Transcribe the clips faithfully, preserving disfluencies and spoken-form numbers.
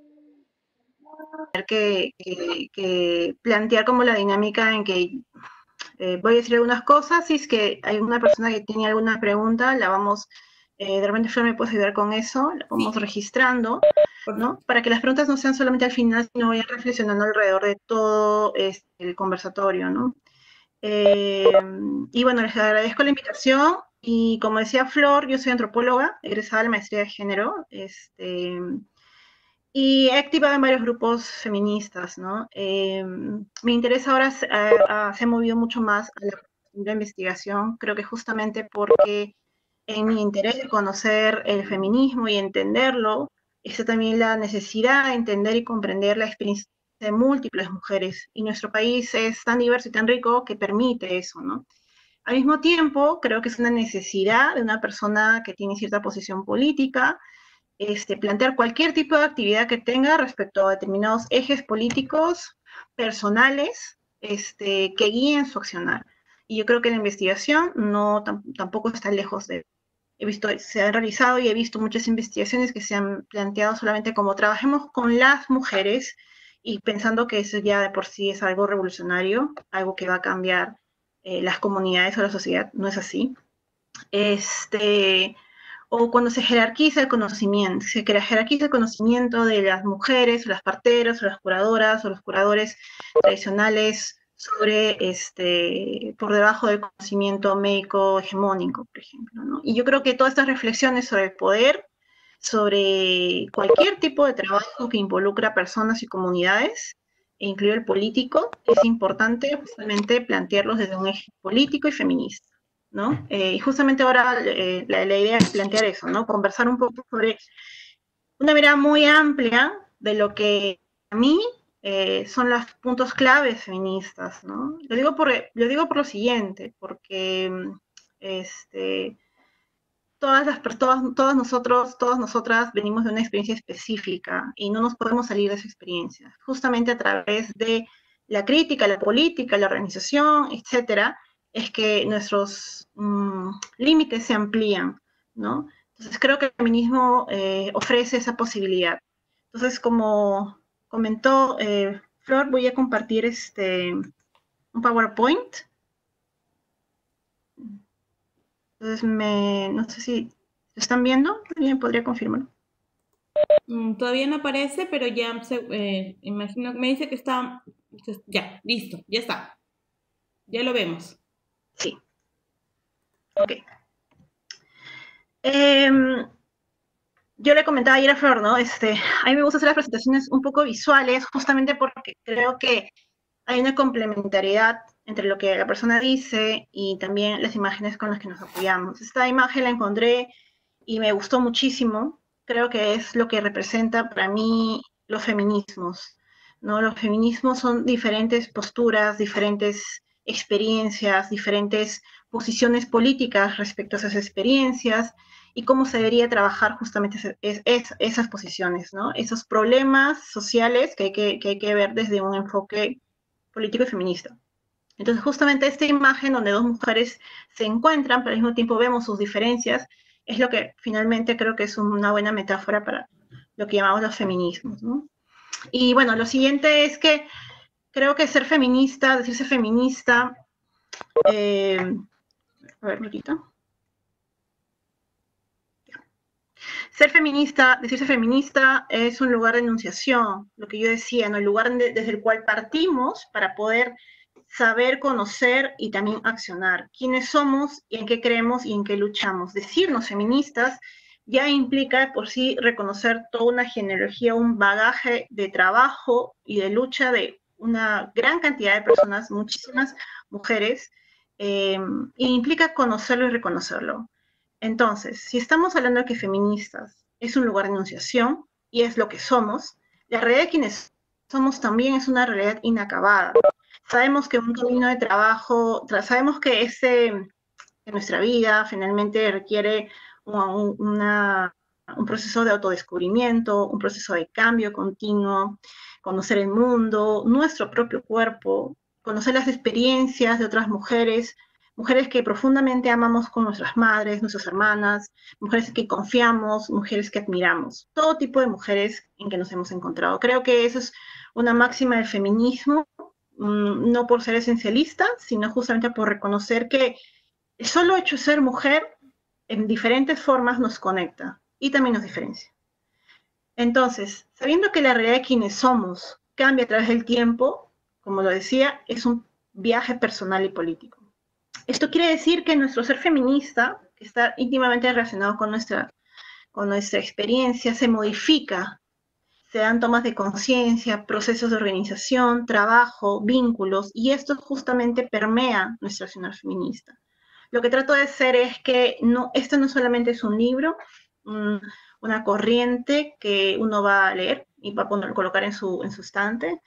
que, que, que plantear como la dinámica en que eh, voy a decir algunas cosas, si es que hay una persona que tiene alguna pregunta, la vamos, eh, de repente Flor me puede ayudar con eso, la vamos Sí, registrando, por- ¿no? Para que las preguntas no sean solamente al final, sino vayan reflexionando alrededor de todo este, el conversatorio, ¿no? Eh, y bueno, les agradezco la invitación y como decía Flor, yo soy antropóloga, egresada de la maestría de género, este, y he activado en varios grupos feministas, ¿no? Eh, mi interés ahora se, a, a, se ha movido mucho más a la, la investigación, creo que justamente porque en mi interés de conocer el feminismo y entenderlo, está también la necesidad de entender y comprender la experiencia de múltiples mujeres. Y nuestro país es tan diverso y tan rico que permite eso, ¿no? Al mismo tiempo, creo que es una necesidad de una persona que tiene cierta posición política, este, plantear cualquier tipo de actividad que tenga respecto a determinados ejes políticos personales este, que guíen su accionar. Y yo creo que la investigación no tampoco está lejos de. He visto, se han realizado y he visto muchas investigaciones que se han planteado solamente como trabajemos con las mujeres y pensando que eso ya de por sí es algo revolucionario, algo que va a cambiar eh, las comunidades o la sociedad. No es así. Este, o cuando se jerarquiza el conocimiento, se jerarquiza el conocimiento de las mujeres, o las parteras, o las curadoras, o los curadores tradicionales sobre, este, por debajo del conocimiento médico hegemónico, por ejemplo, ¿no? Y yo creo que todas estas reflexiones sobre el poder, sobre cualquier tipo de trabajo que involucra personas y comunidades, incluido el político, es importante justamente plantearlos desde un eje político y feminista. ¿No? Eh, y justamente ahora eh, la, la, idea es plantear eso, ¿no? Conversar un poco sobre una mirada muy amplia de lo que a mí eh, son los puntos claves feministas, ¿no? Lo digo por, lo digo por lo siguiente, porque este, todas las todas, todas nosotros, todas nosotras venimos de una experiencia específica y no nos podemos salir de esa experiencia, justamente a través de la crítica, la política, la organización, etcétera, es que nuestros mmm, límites se amplían, ¿no? Entonces creo que el feminismo eh, ofrece esa posibilidad. Entonces, como comentó eh, Flor, voy a compartir este un PowerPoint. Entonces, me, no sé si lo están viendo, alguien podría confirmar. mm, todavía no aparece, pero ya se, eh, imagino, me dice que está, ya, listo, ya está, ya lo vemos. Sí, ok. Eh, yo le comentaba ayer a Flor, ¿no? Este, a mí me gusta hacer las presentaciones un poco visuales, justamente porque creo que hay una complementariedad entre lo que la persona dice y también las imágenes con las que nos apoyamos. Esta imagen la encontré y me gustó muchísimo. Creo que es lo que representa para mí los feminismos, ¿no? Los feminismos son diferentes posturas, diferentes experiencias, diferentes posiciones políticas respecto a esas experiencias y cómo se debería trabajar justamente es, es, es, esas posiciones, ¿no? Esos problemas sociales que hay que, que hay que ver desde un enfoque político y feminista. Entonces, justamente esta imagen donde dos mujeres se encuentran, pero al mismo tiempo vemos sus diferencias, es lo que finalmente creo que es una buena metáfora para lo que llamamos los feminismos, ¿no? Y bueno, lo siguiente es que creo que ser feminista, decirse feminista, eh, a ver, un poquito. Ser feminista, decirse feminista es un lugar de enunciación, lo que yo decía, ¿no? El lugar de, desde el cual partimos para poder saber, conocer y también accionar quiénes somos y en qué creemos y en qué luchamos. Decirnos feministas ya implica por sí reconocer toda una genealogía, un bagaje de trabajo y de lucha de una gran cantidad de personas, muchísimas mujeres, eh, e implica conocerlo y reconocerlo. Entonces, si estamos hablando de que feministas es un lugar de enunciación y es lo que somos, la realidad de quienes somos también es una realidad inacabada. Sabemos que un camino de trabajo, sabemos que ese en nuestra vida finalmente requiere un, una, un proceso de autodescubrimiento, un proceso de cambio continuo, conocer el mundo, nuestro propio cuerpo, conocer las experiencias de otras mujeres mujeres que profundamente amamos con nuestras madres, nuestras hermanas, mujeres que confiamos, mujeres que admiramos, todo tipo de mujeres en que nos hemos encontrado. Creo que eso es una máxima del feminismo, mmm, no por ser esencialista, sino justamente por reconocer que el solo hecho de ser mujer en diferentes formas nos conecta y también nos diferencia. Entonces, sabiendo que la realidad de quienes somos cambia a través del tiempo, como lo decía, es un viaje personal y político. Esto quiere decir que nuestro ser feminista, que está íntimamente relacionado con nuestra, con nuestra experiencia, se modifica, se dan tomas de conciencia, procesos de organización, trabajo, vínculos, y esto justamente permea nuestra acción feminista. Lo que trato de hacer es que no, esto no solamente es un libro, un, una corriente que uno va a leer y va a poner, colocar en su, en su estante,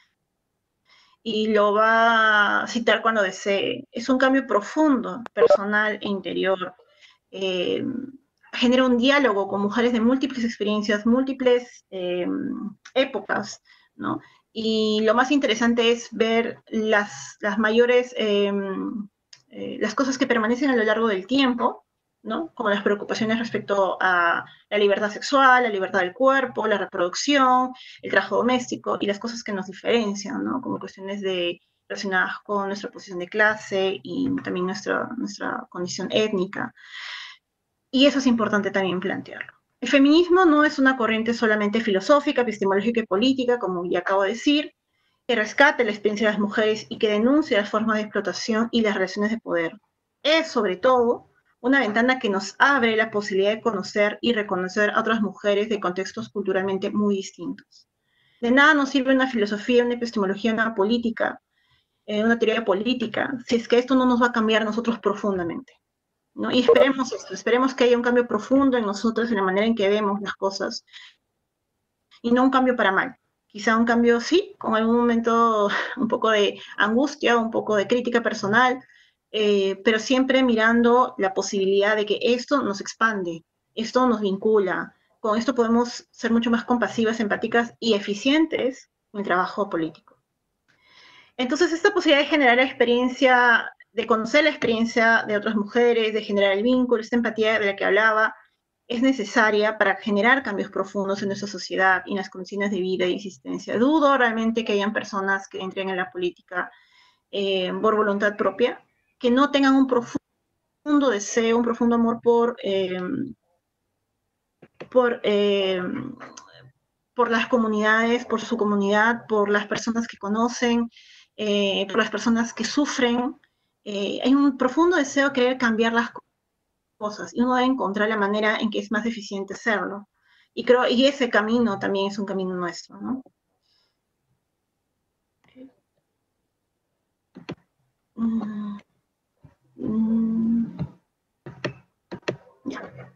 y lo va a citar cuando desee. Es un cambio profundo, personal e interior. Eh, genera un diálogo con mujeres de múltiples experiencias, múltiples eh, épocas, ¿no? Y lo más interesante es ver las, las mayores, eh, eh, las cosas que permanecen a lo largo del tiempo, ¿no? Como las preocupaciones respecto a la libertad sexual, la libertad del cuerpo, la reproducción, el trabajo doméstico y las cosas que nos diferencian, ¿no? Como cuestiones de, relacionadas con nuestra posición de clase y también nuestra, nuestra condición étnica. Y eso es importante también plantearlo. El feminismo no es una corriente solamente filosófica, epistemológica y política, como ya acabo de decir, que rescate la experiencia de las mujeres y que denuncie las formas de explotación y las relaciones de poder. Es, sobre todo, una ventana que nos abre la posibilidad de conocer y reconocer a otras mujeres de contextos culturalmente muy distintos. De nada nos sirve una filosofía, una epistemología, una política, eh, una teoría política, si es que esto no nos va a cambiar a nosotros profundamente, ¿no? Y esperemos esto, esperemos que haya un cambio profundo en nosotros, en la manera en que vemos las cosas, y no un cambio para mal. Quizá un cambio, sí, con algún momento un poco de angustia, un poco de crítica personal, eh, pero siempre mirando la posibilidad de que esto nos expande, esto nos vincula. Con esto podemos ser mucho más compasivas, empáticas y eficientes en el trabajo político. Entonces, esta posibilidad de generar la experiencia, de conocer la experiencia de otras mujeres, de generar el vínculo, esta empatía de la que hablaba, es necesaria para generar cambios profundos en nuestra sociedad y en las condiciones de vida y existencia. Dudo realmente que hayan personas que entren en la política eh, por voluntad propia, que no tengan un profundo deseo, un profundo amor por, eh, por, eh, por las comunidades, por su comunidad, por las personas que conocen, eh, por las personas que sufren. Eh, hay un profundo deseo de querer cambiar las cosas y uno debe encontrar la manera en que es más eficiente hacerlo. Y creo, y ese camino también es un camino nuestro, ¿no? Mm, mm, ya.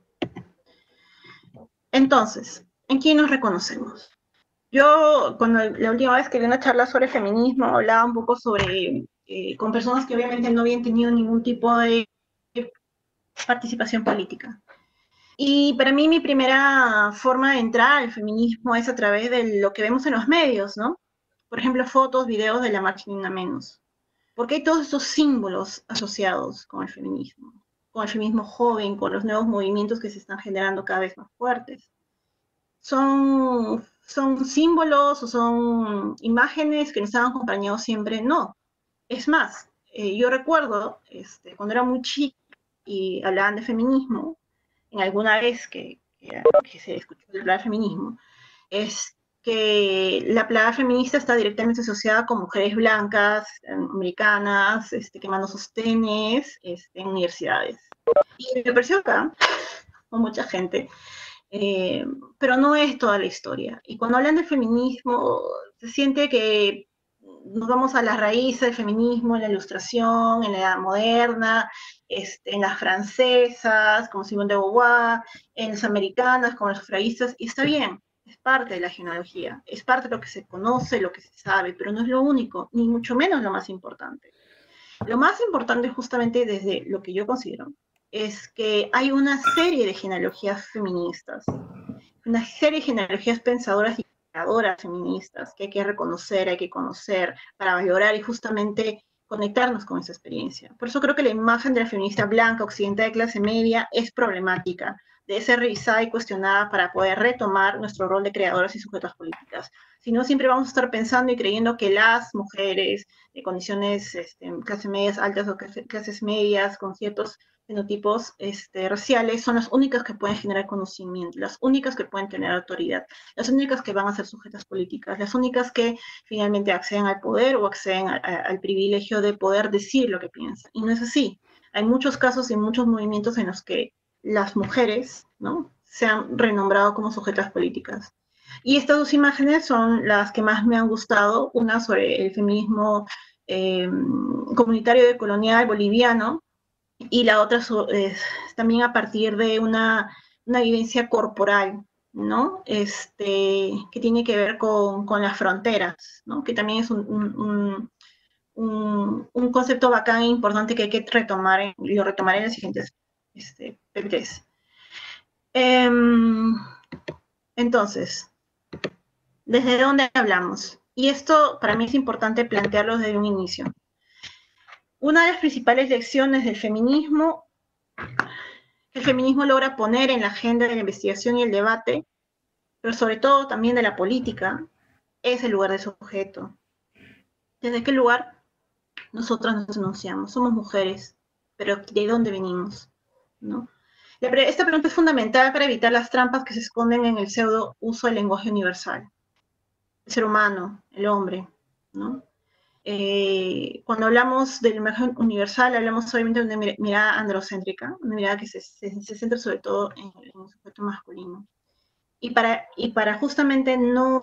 Entonces, ¿en quién nos reconocemos? Yo, cuando la última vez que di una charla sobre feminismo, hablaba un poco sobre, eh, con personas que obviamente no habían tenido ningún tipo de participación política. Y para mí mi primera forma de entrar al feminismo es a través de lo que vemos en los medios, ¿no? Por ejemplo, fotos, videos de la marcha Ni Una Menos. Porque hay todos estos símbolos asociados con el feminismo, con el feminismo joven, con los nuevos movimientos que se están generando cada vez más fuertes. Son, son símbolos o son imágenes que nos han acompañado siempre, no. Es más, eh, yo recuerdo este, cuando era muy chica y hablaban de feminismo, en alguna vez que, que, que se escuchó hablar de feminismo, es que la palabra feminista está directamente asociada con mujeres blancas, americanas, este, quemando sostenes este, en universidades. Y me pareció acá, con mucha gente, eh, pero no es toda la historia. Y cuando hablan de feminismo, se siente que nos vamos a las raíces del feminismo, en la ilustración, en la edad moderna, este, en las francesas, como Simone de Beauvoir, en las americanas, como las sufragistas, y está bien, es parte de la genealogía, es parte de lo que se conoce, lo que se sabe, pero no es lo único, ni mucho menos lo más importante. Lo más importante justamente desde lo que yo considero es que hay una serie de genealogías feministas, una serie de genealogías pensadoras y creadoras feministas que hay que reconocer, hay que conocer para valorar y justamente conectarnos con esa experiencia. Por eso creo que la imagen de la feminista blanca, occidental de clase media, es problemática, debe ser revisada y cuestionada para poder retomar nuestro rol de creadoras y sujetas políticas. Si no, siempre vamos a estar pensando y creyendo que las mujeres de condiciones, este, clase medias altas o clase, clases medias, con ciertos fenotipos este, raciales, son las únicas que pueden generar conocimiento, las únicas que pueden tener autoridad, las únicas que van a ser sujetas políticas, las únicas que finalmente acceden al poder o acceden a, a, al privilegio de poder decir lo que piensan. Y no es así. Hay muchos casos y muchos movimientos en los que las mujeres, ¿no?, se han renombrado como sujetas políticas. Y estas dos imágenes son las que más me han gustado, una sobre el feminismo eh, comunitario de colonial boliviano, y la otra es también a partir de una, una vivencia corporal, ¿no? Este, que tiene que ver con, con las fronteras, ¿no? Que también es un, un, un, un concepto bacán e importante que hay que retomar, y lo retomaré en las siguientes este, P P Ts. Eh, entonces, ¿desde dónde hablamos? Y esto para mí es importante plantearlo desde un inicio. Una de las principales lecciones del feminismo, el feminismo logra poner en la agenda de la investigación y el debate, pero sobre todo también de la política, es el lugar de sujeto. ¿Desde qué lugar? Nosotras nos enunciamos, somos mujeres, pero ¿de dónde venimos? ¿No? Esta pregunta es fundamental para evitar las trampas que se esconden en el pseudo uso del lenguaje universal. El ser humano, el hombre, ¿no? Eh, cuando hablamos del lenguaje universal, hablamos obviamente de una mirada androcéntrica, una mirada que se, se, se centra sobre todo en, en el sujeto masculino. Y para, y para justamente no,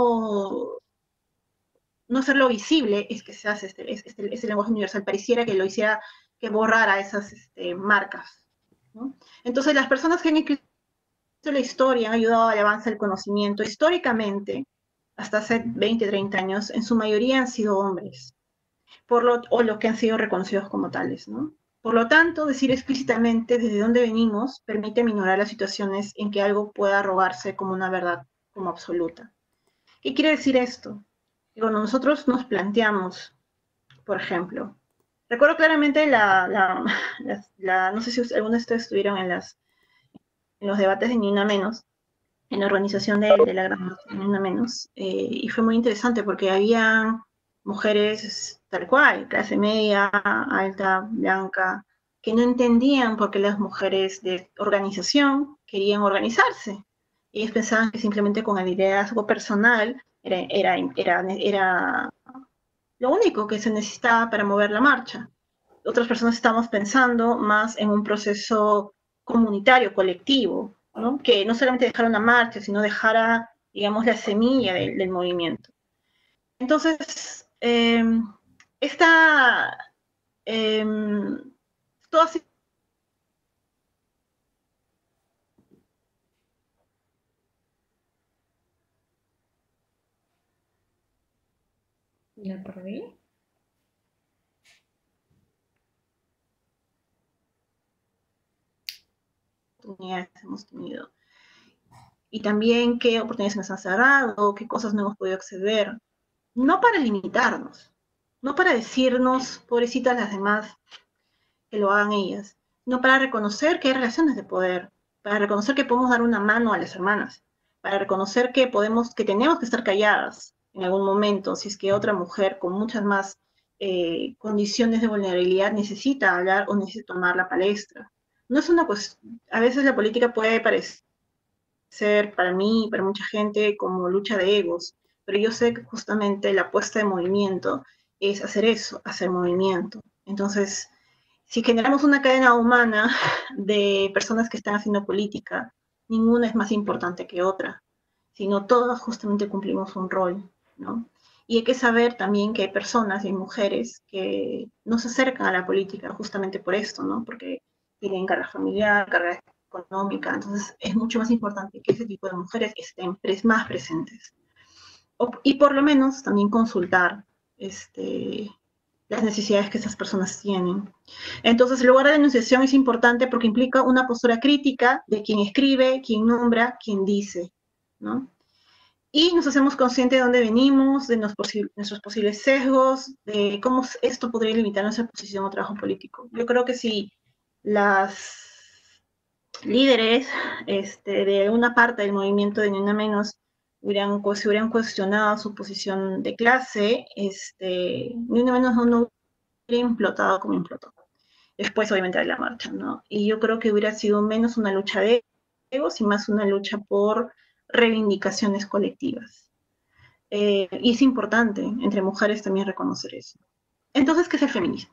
no hacerlo visible, es que se hace este, este, este lenguaje universal. Pareciera que lo hiciera, que borrara esas este, marcas, ¿no? Entonces, las personas que han escrito la historia han ayudado al avance del conocimiento. Históricamente, hasta hace veinte, treinta años, en su mayoría han sido hombres, por lo, o los que han sido reconocidos como tales, ¿no? Por lo tanto, decir explícitamente desde dónde venimos permite minorar las situaciones en que algo pueda robarse como una verdad, como absoluta. ¿Qué quiere decir esto? Que cuando nosotros nos planteamos, por ejemplo, recuerdo claramente la, la, la, la no sé si algunos de ustedes estuvieron en, las, en los debates de Ni Una Menos, en la organización de, de la Gran Ni Una Menos, eh, y fue muy interesante porque había mujeres tal cual, clase media, alta, blanca, que no entendían por qué las mujeres de organización querían organizarse. Ellos pensaban que simplemente con el liderazgo personal era, era, era, era lo único que se necesitaba para mover la marcha. Otras personas estamos pensando más en un proceso comunitario, colectivo, ¿no? Que no solamente dejara una marcha, sino dejara, digamos, la semilla del, del movimiento. Entonces, eh, esta, eh, todo así. ¿La perdí? Oportunidades hemos tenido. Y también qué oportunidades nos han cerrado, qué cosas no hemos podido acceder. No para limitarnos, no para decirnos, pobrecitas las demás, que lo hagan ellas, no para reconocer que hay relaciones de poder, para reconocer que podemos dar una mano a las hermanas, para reconocer que podemos, que tenemos que estar calladas en algún momento, si es que otra mujer con muchas más eh, condiciones de vulnerabilidad necesita hablar o necesita tomar la palestra. No es una cuestión, a veces la política puede parecer para mí, para mucha gente, como lucha de egos, pero yo sé que justamente la apuesta de movimiento es hacer eso, hacer movimiento. Entonces, si generamos una cadena humana de personas que están haciendo política, ninguna es más importante que otra, sino todas justamente cumplimos un rol, ¿no? Y hay que saber también que hay personas y hay mujeres que no se acercan a la política justamente por esto, ¿no? Porque tienen carga familiar, carga económica, entonces es mucho más importante que ese tipo de mujeres estén más presentes. O, y por lo menos también consultar este, las necesidades que esas personas tienen. Entonces, el lugar de denunciación es importante porque implica una postura crítica de quien escribe, quien nombra, quien dice, ¿no? y nos hacemos conscientes de dónde venimos, de nos posi nuestros posibles sesgos, de cómo esto podría limitar nuestra posición o trabajo político. Yo creo que si las líderes este, de una parte del movimiento de Ni Una Menos hubieran, se hubieran cuestionado su posición de clase, este, Ni Una Menos no, no hubiera implotado como implotó. Después, obviamente, de la marcha, ¿no? Y yo creo que hubiera sido menos una lucha de egos y más una lucha por reivindicaciones colectivas. Eh, y es importante entre mujeres también reconocer eso. Entonces, ¿qué es el feminismo?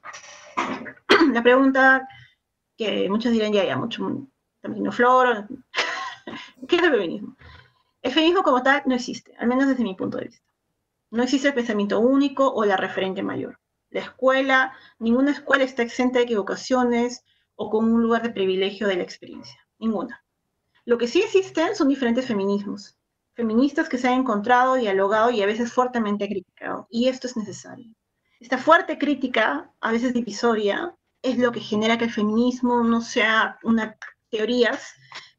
La pregunta que muchos dirán, ya, ya, mucho, también flor, ¿qué es el feminismo? El feminismo como tal no existe, al menos desde mi punto de vista. No existe el pensamiento único o la referente mayor. La escuela, ninguna escuela está exenta de equivocaciones o con un lugar de privilegio de la experiencia. Ninguna. Lo que sí existen son diferentes feminismos. Feministas que se han encontrado, dialogado y a veces fuertemente criticado. Y esto es necesario. Esta fuerte crítica, a veces divisoria, es lo que genera que el feminismo no sea una teorías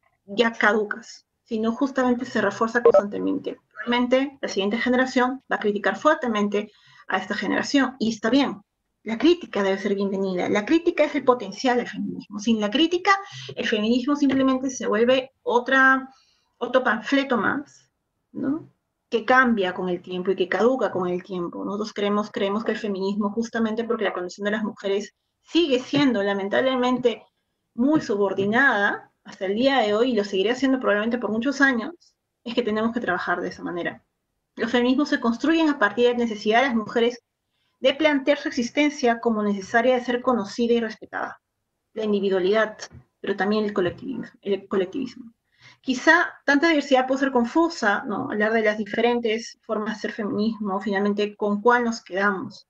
ya caducas, sino justamente se refuerza constantemente. Realmente la siguiente generación va a criticar fuertemente a esta generación y está bien. La crítica debe ser bienvenida. La crítica es el potencial del feminismo. Sin la crítica, el feminismo simplemente se vuelve otra, otro panfleto más, ¿no? Que cambia con el tiempo y que caduca con el tiempo. Nosotros creemos, creemos que el feminismo, justamente porque la condición de las mujeres sigue siendo lamentablemente muy subordinada hasta el día de hoy, y lo seguiré haciendo probablemente por muchos años, es que tenemos que trabajar de esa manera. Los feminismos se construyen a partir de la necesidad de las mujeres de plantear su existencia como necesaria de ser conocida y respetada. La individualidad, pero también el colectivismo. El colectivismo. Quizá tanta diversidad puede ser confusa, ¿no? Hablar de las diferentes formas de ser feminismo, finalmente, ¿con cuál nos quedamos?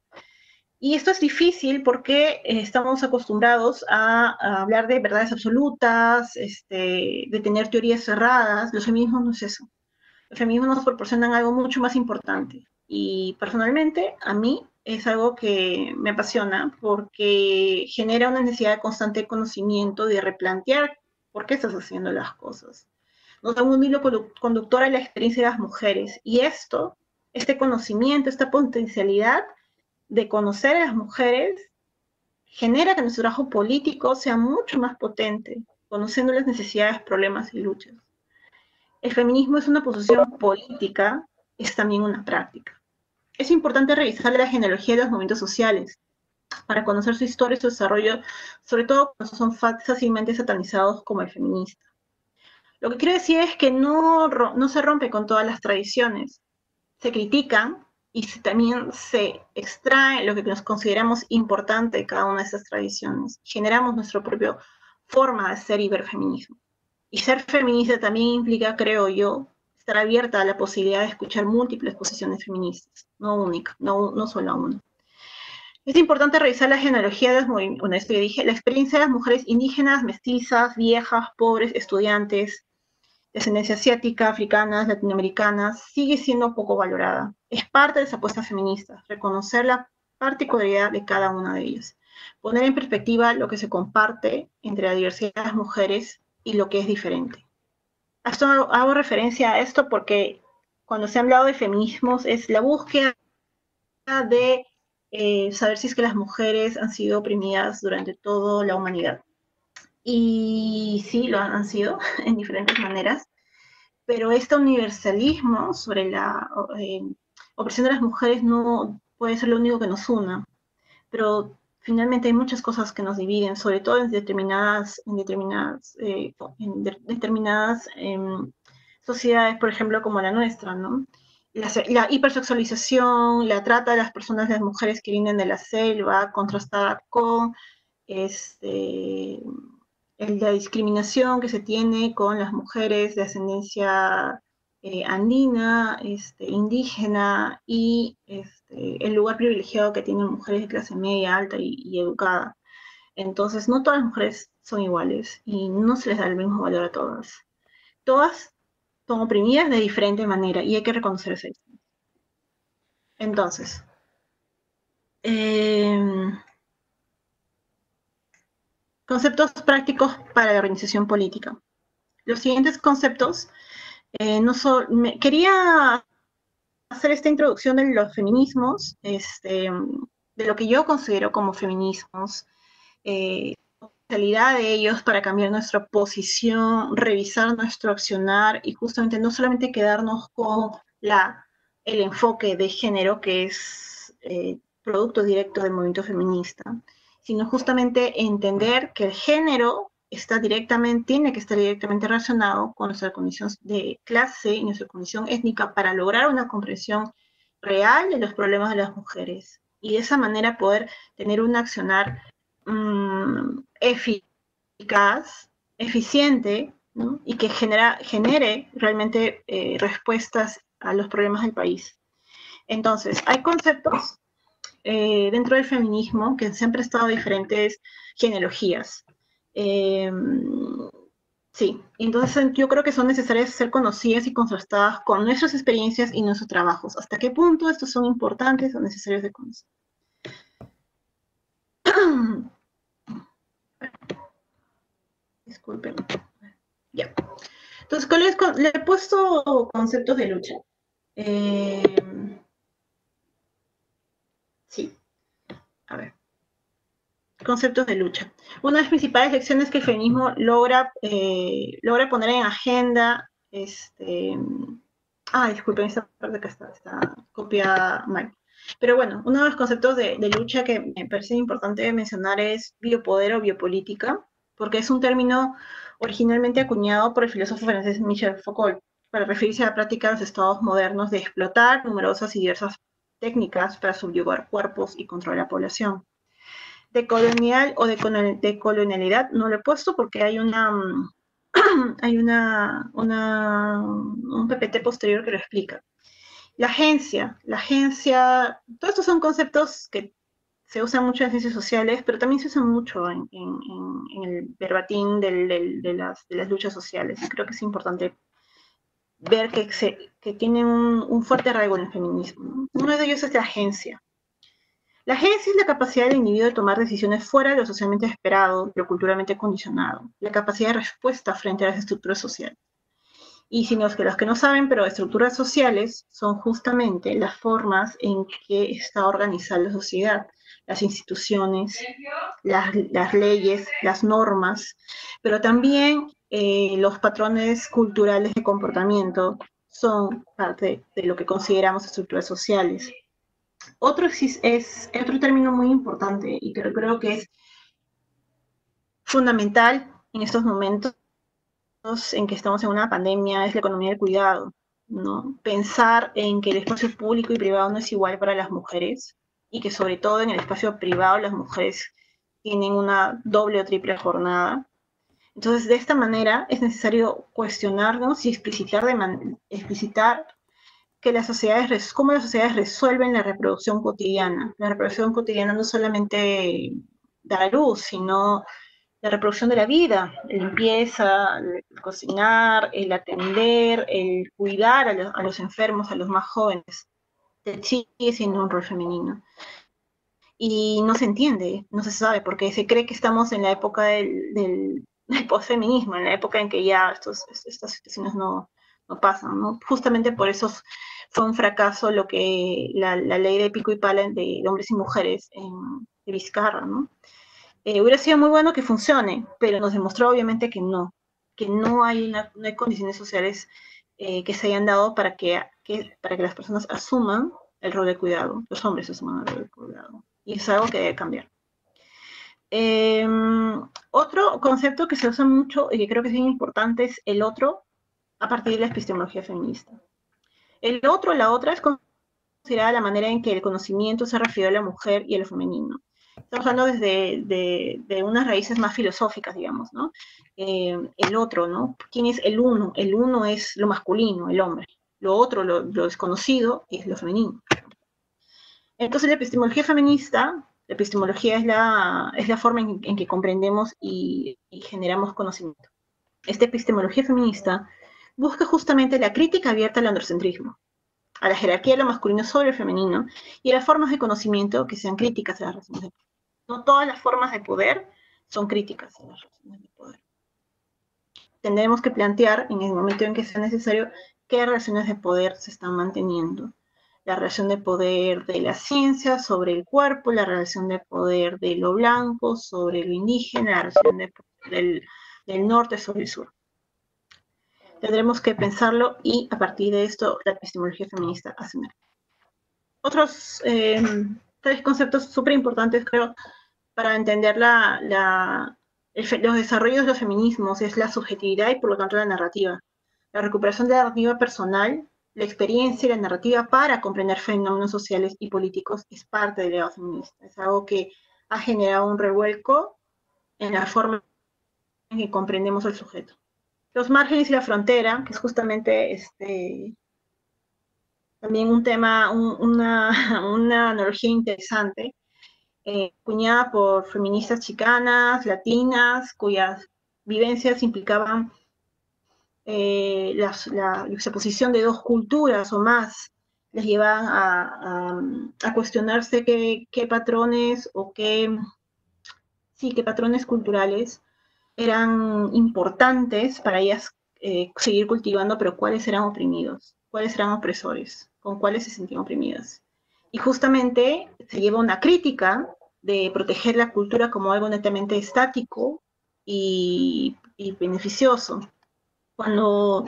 Y esto es difícil porque eh, estamos acostumbrados a, a, hablar de verdades absolutas, este, de tener teorías cerradas. Los feminismos no es eso. Los feminismos nos proporcionan algo mucho más importante. Y personalmente, a mí es algo que me apasiona porque genera una necesidad de constante conocimiento, de replantear por qué estás haciendo las cosas. Nos da un hilo conductor a la experiencia de las mujeres. Y esto, este conocimiento, esta potencialidad de conocer a las mujeres genera que nuestro trabajo político sea mucho más potente, conociendo las necesidades, problemas y luchas. El feminismo es una posición política, es también una práctica. Es importante revisar la genealogía de los movimientos sociales para conocer su historia y su desarrollo, sobre todo cuando son fácilmente satanizados como el feminista. Lo que quiero decir es que no, no se rompe con todas las tradiciones, se critican y se, también se extrae lo que nos consideramos importante de cada una de estas tradiciones. Generamos nuestra propia forma de ser y ver feminismo. Y ser feminista también implica, creo yo, estar abierta a la posibilidad de escuchar múltiples posiciones feministas, no única, no, no solo una. Es importante revisar la genealogía de los movimientos, bueno, esto ya dije, la experiencia de las mujeres indígenas, mestizas, viejas, pobres, estudiantes, descendencia asiática, africanas, latinoamericanas, sigue siendo poco valorada. Es parte de esa apuesta feminista, reconocer la particularidad de cada una de ellas, poner en perspectiva lo que se comparte entre la diversidad de las mujeres y lo que es diferente. Esto, hago referencia a esto porque cuando se ha hablado de feminismos es la búsqueda de eh, saber si es que las mujeres han sido oprimidas durante toda la humanidad. Y sí, lo han sido en diferentes maneras, pero este universalismo sobre la eh, opresión de las mujeres no puede ser lo único que nos una, pero finalmente hay muchas cosas que nos dividen, sobre todo en determinadas, en determinadas, eh, en de, determinadas eh, sociedades, por ejemplo, como la nuestra, ¿no? La, la hipersexualización, la trata de las personas, las mujeres que vienen de la selva, contrastada con este, la discriminación que se tiene con las mujeres de ascendencia eh, andina, este, indígena y este, el lugar privilegiado que tienen mujeres de clase media, alta y, y educada. Entonces, no todas las mujeres son iguales y no se les da el mismo valor a todas. Todas son oprimidas de diferente manera y hay que reconocer eso. Entonces, eh, conceptos prácticos para la organización política. Los siguientes conceptos Eh, no so, me, quería hacer esta introducción de los feminismos, este, de lo que yo considero como feminismos, eh, realidad de ellos para cambiar nuestra posición, revisar nuestro accionar y justamente no solamente quedarnos con la, el enfoque de género que es eh, producto directo del movimiento feminista, sino justamente entender que el género está directamente, tiene que estar directamente relacionado con nuestra condición de clase y nuestra condición étnica para lograr una comprensión real de los problemas de las mujeres y de esa manera poder tener un accionar mmm, eficaz, eficiente, ¿no? Y que genera, genere realmente eh, respuestas a los problemas del país. Entonces, hay conceptos eh, dentro del feminismo que se han prestado diferentes genealogías. Eh, sí, entonces yo creo que son necesarias ser conocidas y contrastadas con nuestras experiencias y nuestros trabajos. ¿Hasta qué punto estos son importantes o necesarios de conocer? Disculpen. Ya. Entonces, ¿cuál es? Le he puesto conceptos de lucha. Eh, sí, a ver. Conceptos de lucha. Una de las principales lecciones que el feminismo logra, eh, logra poner en agenda, este, ah, disculpen, esta parte que está, está copiada mal. Pero bueno, uno de los conceptos de, de lucha que me parece importante mencionar es biopoder o biopolítica, porque es un término originalmente acuñado por el filósofo francés Michel Foucault, para referirse a la práctica de los estados modernos de explotar numerosas y diversas técnicas para subyugar cuerpos y controlar la población. De colonial o de, de colonialidad no lo he puesto porque hay una hay una, una un P P T posterior que lo explica. La agencia, la agencia, todos estos son conceptos que se usan mucho en ciencias sociales, pero también se usan mucho en, en, en el verbatim del, del, de, las, de las luchas sociales. Creo que es importante ver que, se, que tienen un, un fuerte arraigo en el feminismo, ¿no? Uno de ellos es la agencia. La agencia es la capacidad del individuo de tomar decisiones fuera de lo socialmente esperado, lo culturalmente condicionado, la capacidad de respuesta frente a las estructuras sociales. Y si los que, los que no saben, pero estructuras sociales son justamente las formas en que está organizada la sociedad, las instituciones, las, las leyes, las normas, pero también eh, los patrones culturales de comportamiento son parte de lo que consideramos estructuras sociales. Otro es, es otro término muy importante y que creo que es fundamental en estos momentos en que estamos en una pandemia es la economía del cuidado, ¿no? Pensar en que el espacio público y privado no es igual para las mujeres y que sobre todo en el espacio privado las mujeres tienen una doble o triple jornada. Entonces, de esta manera es necesario cuestionarnos y explicitar, de man explicitar que las sociedades, cómo las sociedades resuelven la reproducción cotidiana. La reproducción cotidiana no solamente da a luz, sino la reproducción de la vida, la limpieza, el cocinar, el atender, el cuidar a los, a los enfermos, a los más jóvenes. Sigue siendo un rol femenino. Y no se entiende, no se sabe, porque se cree que estamos en la época del, del, del posfeminismo, en la época en que ya estos, estas situaciones no, no pasan, ¿no? Justamente por eso fue un fracaso lo que la, la ley de pico y pala de, de hombres y mujeres en, de Vizcarra, ¿no? Eh, hubiera sido muy bueno que funcione, pero nos demostró obviamente que no, que no hay, una, no hay condiciones sociales eh, que se hayan dado para que, que, para que las personas asuman el rol de cuidado, los hombres asuman el rol de cuidado. Y es algo que debe cambiar. Eh, otro concepto que se usa mucho y que creo que es bien importante es el otro a partir de la epistemología feminista. El otro, la otra, es considerada la manera en que el conocimiento se refiere a la mujer y a lo femenino. Estamos hablando desde de, de unas raíces más filosóficas, digamos, ¿no? Eh, el otro, ¿no? ¿Quién es el uno? El uno es lo masculino, el hombre. Lo otro, lo, lo desconocido, es lo femenino. Entonces la epistemología feminista, la epistemología es la, es la forma en, en que comprendemos y, y generamos conocimiento. Esta epistemología feminista busca justamente la crítica abierta al androcentrismo, a la jerarquía de lo masculino sobre el femenino y a las formas de conocimiento que sean críticas a las relaciones de poder. No todas las formas de poder son críticas a las relaciones de poder. tendremos que plantear en el momento en que sea necesario qué relaciones de poder se están manteniendo. La relación de poder de la ciencia sobre el cuerpo, la relación de poder de lo blanco sobre lo indígena, la relación de poder del, del norte sobre el sur. Tendremos que pensarlo y a partir de esto la epistemología feminista asume. Otros eh, tres conceptos súper importantes, creo, para entender la, la, el, los desarrollos de los feminismos es la subjetividad y por lo tanto la narrativa. La recuperación de la narrativa personal, la experiencia y la narrativa para comprender fenómenos sociales y políticos es parte del legado feminista. Es algo que ha generado un revuelco en la forma en que comprendemos el sujeto. Los márgenes y la frontera, que es justamente este, también un tema, un, una, una analogía interesante, eh, acuñada por feministas chicanas, latinas, cuyas vivencias implicaban eh, la, la juxtaposición de dos culturas o más, les llevaban a, a, a cuestionarse qué, qué patrones o qué, sí, qué patrones culturales eran importantes para ellas eh, seguir cultivando, pero cuáles eran oprimidos, cuáles eran opresores, con cuáles se sentían oprimidas. Y justamente se lleva una crítica de proteger la cultura como algo netamente estático y, y beneficioso. Cuando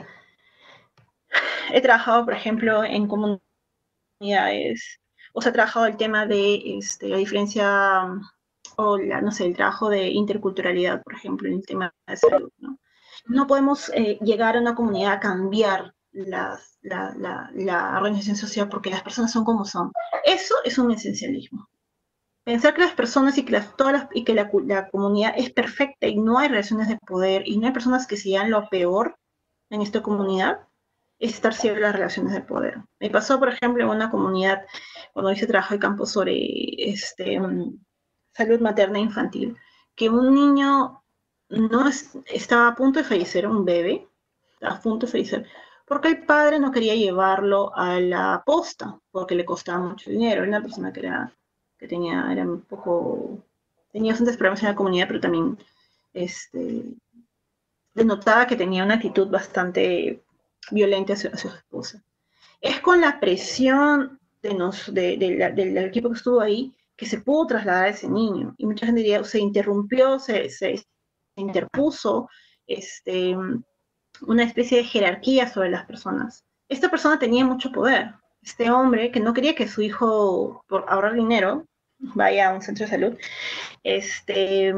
he trabajado, por ejemplo, en comunidades, o sea, he trabajado el tema de este, la diferencia o la, no sé, el trabajo de interculturalidad, por ejemplo, en el tema de salud, ¿no? No podemos eh, llegar a una comunidad a cambiar las, la, la, la organización social porque las personas son como son. Eso es un esencialismo. Pensar que las personas y que, las, todas las, y que la, la comunidad es perfecta y no hay relaciones de poder y no hay personas que se llevan lo peor en esta comunidad, es estar ciego de las relaciones de poder. Me pasó, por ejemplo, en una comunidad, cuando hice trabajo de campo sobre este, um, salud materna e infantil, que un niño no es, estaba a punto de fallecer, un bebé, a punto de fallecer, porque el padre no quería llevarlo a la posta, porque le costaba mucho dinero. Era una persona que, era, que tenía, era un poco, tenía bastantes problemas en la comunidad, pero también este, denotaba que tenía una actitud bastante violenta hacia, hacia su esposa. Es con la presión de nos, de, de la, del equipo que estuvo ahí que se pudo trasladar a ese niño. Y mucha gente diría, se interrumpió, se, se, se interpuso este, una especie de jerarquía sobre las personas. Esta persona tenía mucho poder. Este hombre que no quería que su hijo, por ahorrar dinero, vaya a un centro de salud, este,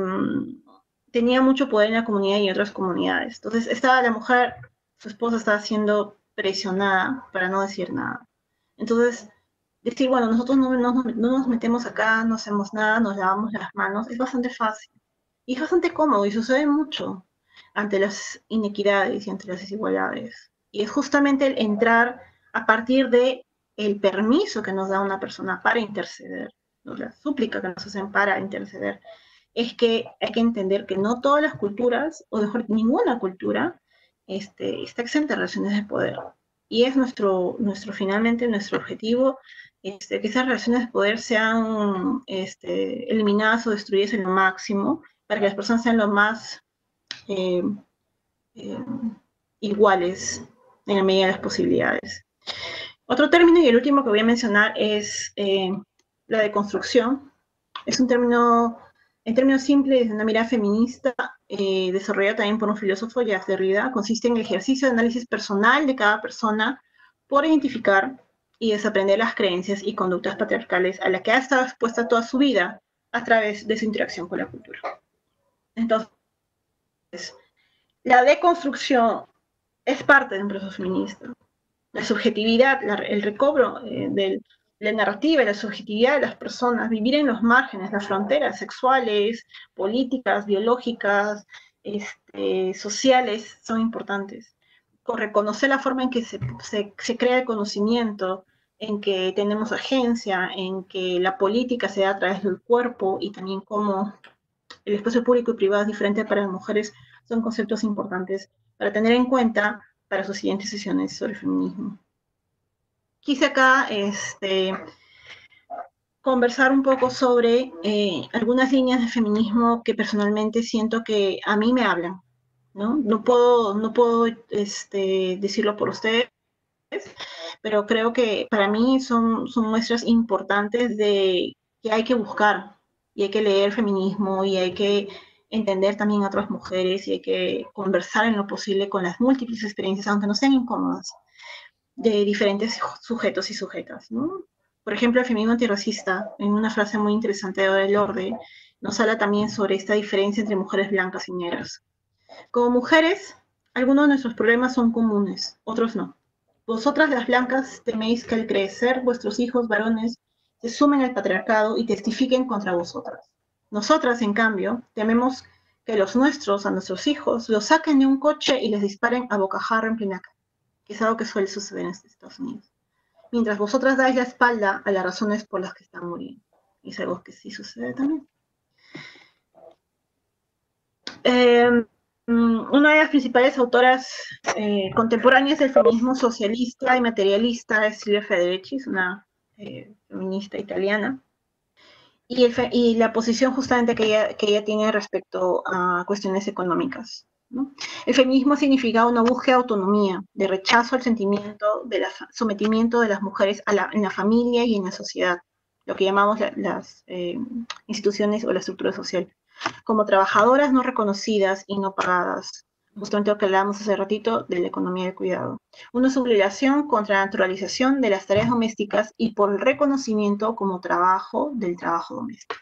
tenía mucho poder en la comunidad y en otras comunidades. Entonces, estaba la mujer, su esposa estaba siendo presionada para no decir nada. Entonces, decir, bueno, nosotros no, no, no, nos metemos acá, no hacemos nada, nos lavamos las manos, es bastante fácil. Y es bastante cómodo y sucede mucho ante las inequidades y ante las desigualdades. Y es justamente el entrar a partir de el permiso que nos da una persona para interceder, ¿no? La súplica que nos hacen para interceder, es que hay que entender que no todas las culturas, o mejor, ninguna cultura, este, está exenta de relaciones de poder. Y es nuestro, nuestro finalmente, nuestro objetivo, este, que esas relaciones de poder sean este, eliminadas o destruidas en lo máximo, para que las personas sean lo más eh, eh, iguales en la medida de las posibilidades. Otro término, y el último que voy a mencionar, es eh, la deconstrucción. Es un término, en términos simples, desde una mirada feminista, eh, desarrollada también por un filósofo, Jacques Derrida, consiste en el ejercicio de análisis personal de cada persona por identificar y desaprender las creencias y conductas patriarcales a las que ha estado expuesta toda su vida a través de su interacción con la cultura. Entonces, la deconstrucción es parte de un proceso feminista. La subjetividad, la, el recobro eh, de la narrativa y la subjetividad de las personas, vivir en los márgenes, las fronteras sexuales, políticas, biológicas, este, sociales, son importantes. Con reconocer la forma en que se, se, se crea el conocimiento, en que tenemos agencia, en que la política se da a través del cuerpo y también cómo el espacio público y privado es diferente para las mujeres, son conceptos importantes para tener en cuenta para sus siguientes sesiones sobre feminismo. Quise acá este, conversar un poco sobre eh, algunas líneas de feminismo que personalmente siento que a mí me hablan. ¿no? No puedo, no puedo este, decirlo por ustedes, pero creo que para mí son, son muestras importantes de que hay que buscar y hay que leer feminismo y hay que entender también a otras mujeres y hay que conversar en lo posible con las múltiples experiencias, aunque no sean incómodas, de diferentes sujetos y sujetas, ¿no? Por ejemplo, el feminismo antirracista, en una frase muy interesante de Audre Lorde, nos habla también sobre esta diferencia entre mujeres blancas y negras. Como mujeres, algunos de nuestros problemas son comunes, otros no. Vosotras las blancas teméis que al crecer vuestros hijos varones se sumen al patriarcado y testifiquen contra vosotras. Nosotras, en cambio, tememos que los nuestros, a nuestros hijos, los saquen de un coche y les disparen a bocajarro en plena calle, que es algo que suele suceder en Estados Unidos. Mientras vosotras dais la espalda a las razones por las que están muriendo. Y es algo que sí sucede también. Eh, una de las principales autoras eh, contemporáneas del feminismo socialista y materialista es Silvia Federici, es una eh, feminista italiana. Y, el, y, la posición justamente que ella, que ella tiene respecto a cuestiones económicas, ¿no? El feminismo significa una búsqueda de autonomía, de rechazo al sentimiento de la, sometimiento de las mujeres a la, en la familia y en la sociedad, lo que llamamos la, las eh, instituciones o la estructura social, como trabajadoras no reconocidas y no pagadas, justamente lo que hablábamos hace ratito de la economía del cuidado. Una sublevación contra la naturalización de las tareas domésticas y por el reconocimiento como trabajo del trabajo doméstico.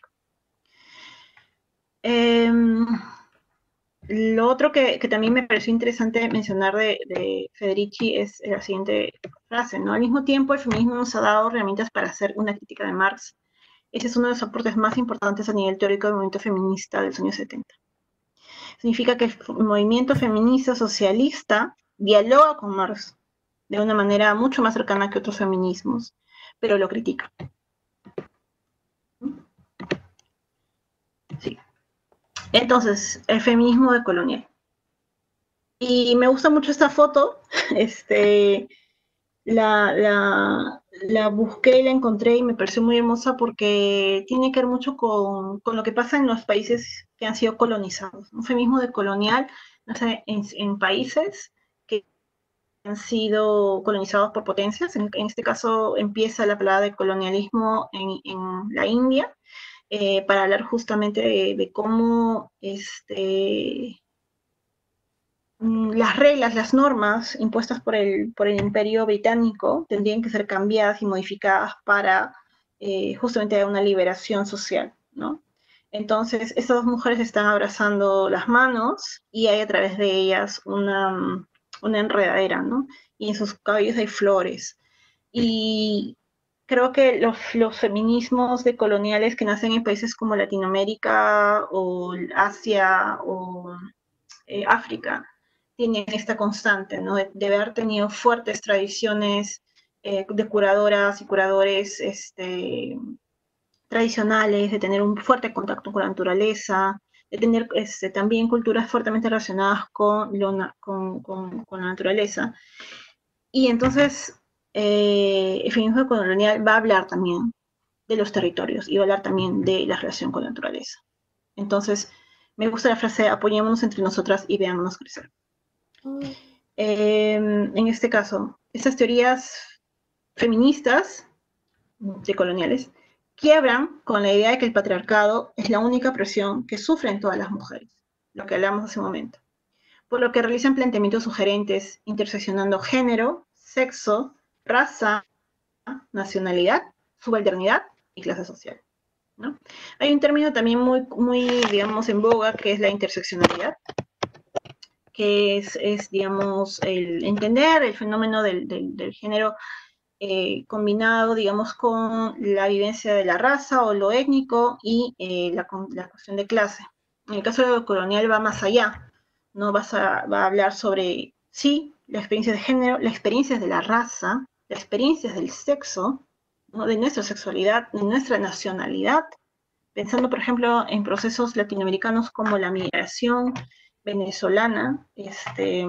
Eh, lo otro que, que, también me pareció interesante mencionar de, de Federici es la siguiente frase, ¿no? Al mismo tiempo, el feminismo nos ha dado herramientas para hacer una crítica de Marx. Ese es uno de los aportes más importantes a nivel teórico del movimiento feminista de los años setenta. Significa que el movimiento feminista socialista dialoga con Marx de una manera mucho más cercana que otros feminismos, pero lo critica. Sí. Entonces, el feminismo decolonial. Y me gusta mucho esta foto, este, la, la, la busqué y la encontré y me pareció muy hermosa porque tiene que ver mucho con, con lo que pasa en los países que han sido colonizados. Un feminismo decolonial, no sé, en, en países que han sido colonizados por potencias. En, en este caso empieza la palabra de colonialismo en, en la India, eh, para hablar justamente de, de cómo este, las reglas, las normas impuestas por el, por el imperio británico tendrían que ser cambiadas y modificadas para eh, justamente una liberación social, ¿no? Entonces, estas dos mujeres están abrazando las manos y hay a través de ellas una, una enredadera, ¿no? Y en sus cabellos hay flores. Y creo que los, los feminismos decoloniales que nacen en países como Latinoamérica o Asia o eh, África tienen esta constante, ¿no? De, de haber tenido fuertes tradiciones eh, de curadoras y curadores este, tradicionales, de tener un fuerte contacto con la naturaleza, de tener este, también culturas fuertemente relacionadas con, lo, con, con, con la naturaleza. Y entonces eh, el feminismo colonial va a hablar también de los territorios y va a hablar también de la relación con la naturaleza. Entonces, me gusta la frase, apoyémonos entre nosotras y veámonos crecer. Mm. Eh, en este caso, estas teorías feministas, decoloniales, quiebran con la idea de que el patriarcado es la única presión que sufren todas las mujeres, lo que hablamos hace un momento. Por lo que realizan planteamientos sugerentes interseccionando género, sexo, raza, nacionalidad, subalternidad y clase social, ¿no? Hay un término también muy, muy, digamos, en boga, que es la interseccionalidad, que es, es digamos, el entender el fenómeno del, del, del género eh, combinado, digamos, con la vivencia de la raza o lo étnico y eh, la, la cuestión de clase. En el caso de lo colonial va más allá, ¿no? Vas a, va a hablar sobre, sí, la experiencia de género, las experiencias de la raza, las experiencias del sexo, ¿no? De nuestra sexualidad, de nuestra nacionalidad, pensando, por ejemplo, en procesos latinoamericanos como la migración venezolana, este,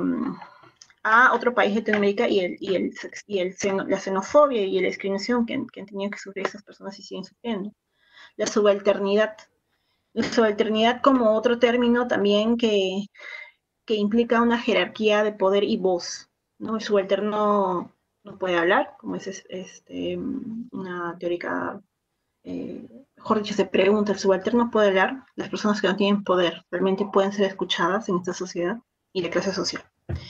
a otro país de Latinoamérica y, el, y, el, y el, la xenofobia y la discriminación que, que han tenido que sufrir esas personas y siguen sufriendo. La subalternidad. La subalternidad como otro término también que, que implica una jerarquía de poder y voz, ¿no? El subalterno no puede hablar, como es este, una teórica, eh, mejor dicho, se pregunta, ¿el subalterno puede hablar? Las personas que no tienen poder realmente pueden ser escuchadas en esta sociedad y la clase social.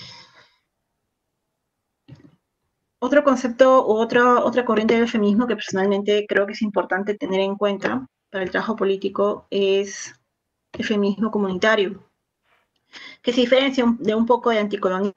Otro concepto u otra, otra corriente del feminismo que personalmente creo que es importante tener en cuenta para el trabajo político es el feminismo comunitario, que se diferencia de un poco de anticolonial.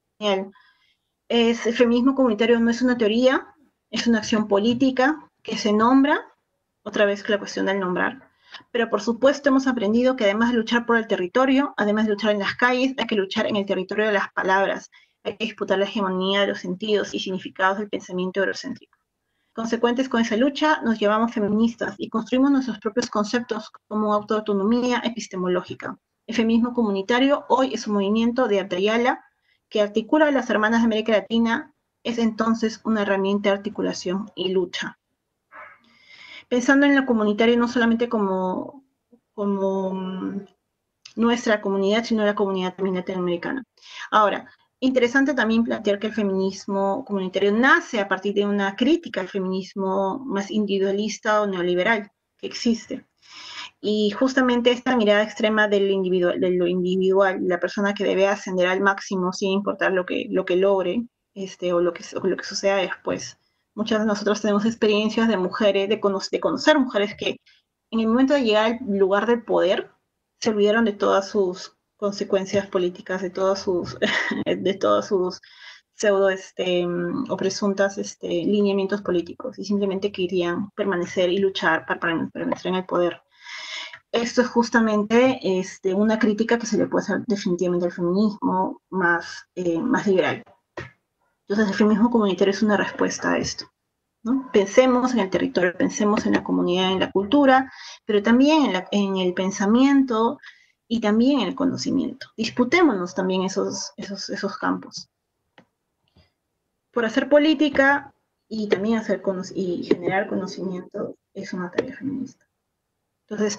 Es, el feminismo comunitario no es una teoría, es una acción política que se nombra, otra vez la cuestión del nombrar, pero por supuesto hemos aprendido que además de luchar por el territorio, además de luchar en las calles, hay que luchar en el territorio de las palabras, hay que disputar la hegemonía de los sentidos y significados del pensamiento eurocéntrico. Consecuentes con esa lucha, nos llamamos feministas y construimos nuestros propios conceptos como autoautonomía epistemológica. El feminismo comunitario hoy es un movimiento de Atayala que articula a las hermanas de América Latina, es entonces una herramienta de articulación y lucha. Pensando en lo comunitario no solamente como, como nuestra comunidad, sino la comunidad también latinoamericana. Ahora, interesante también plantear que el feminismo comunitario nace a partir de una crítica al feminismo más individualista o neoliberal que existe. Y justamente esta mirada extrema del individual, de lo individual, la persona que debe ascender al máximo sin importar lo que, lo que logre este, o, lo que, o lo que suceda después. Muchas de nosotros tenemos experiencias de mujeres, de, cono de conocer mujeres que en el momento de llegar al lugar del poder, se olvidaron de todas sus consecuencias políticas, de todas sus, de todos sus pseudo este, o presuntas este, lineamientos políticos y simplemente querían permanecer y luchar para, para permanecer en el poder. Esto es justamente este, una crítica que se le puede hacer definitivamente al feminismo más, eh, más liberal. Entonces el feminismo comunitario es una respuesta a esto, ¿no? Pensemos en el territorio, pensemos en la comunidad, en la cultura, pero también en, la, en el pensamiento y también en el conocimiento. Disputémonos también esos, esos, esos campos. Por hacer política y también hacer y generar conocimiento es una tarea feminista. Entonces,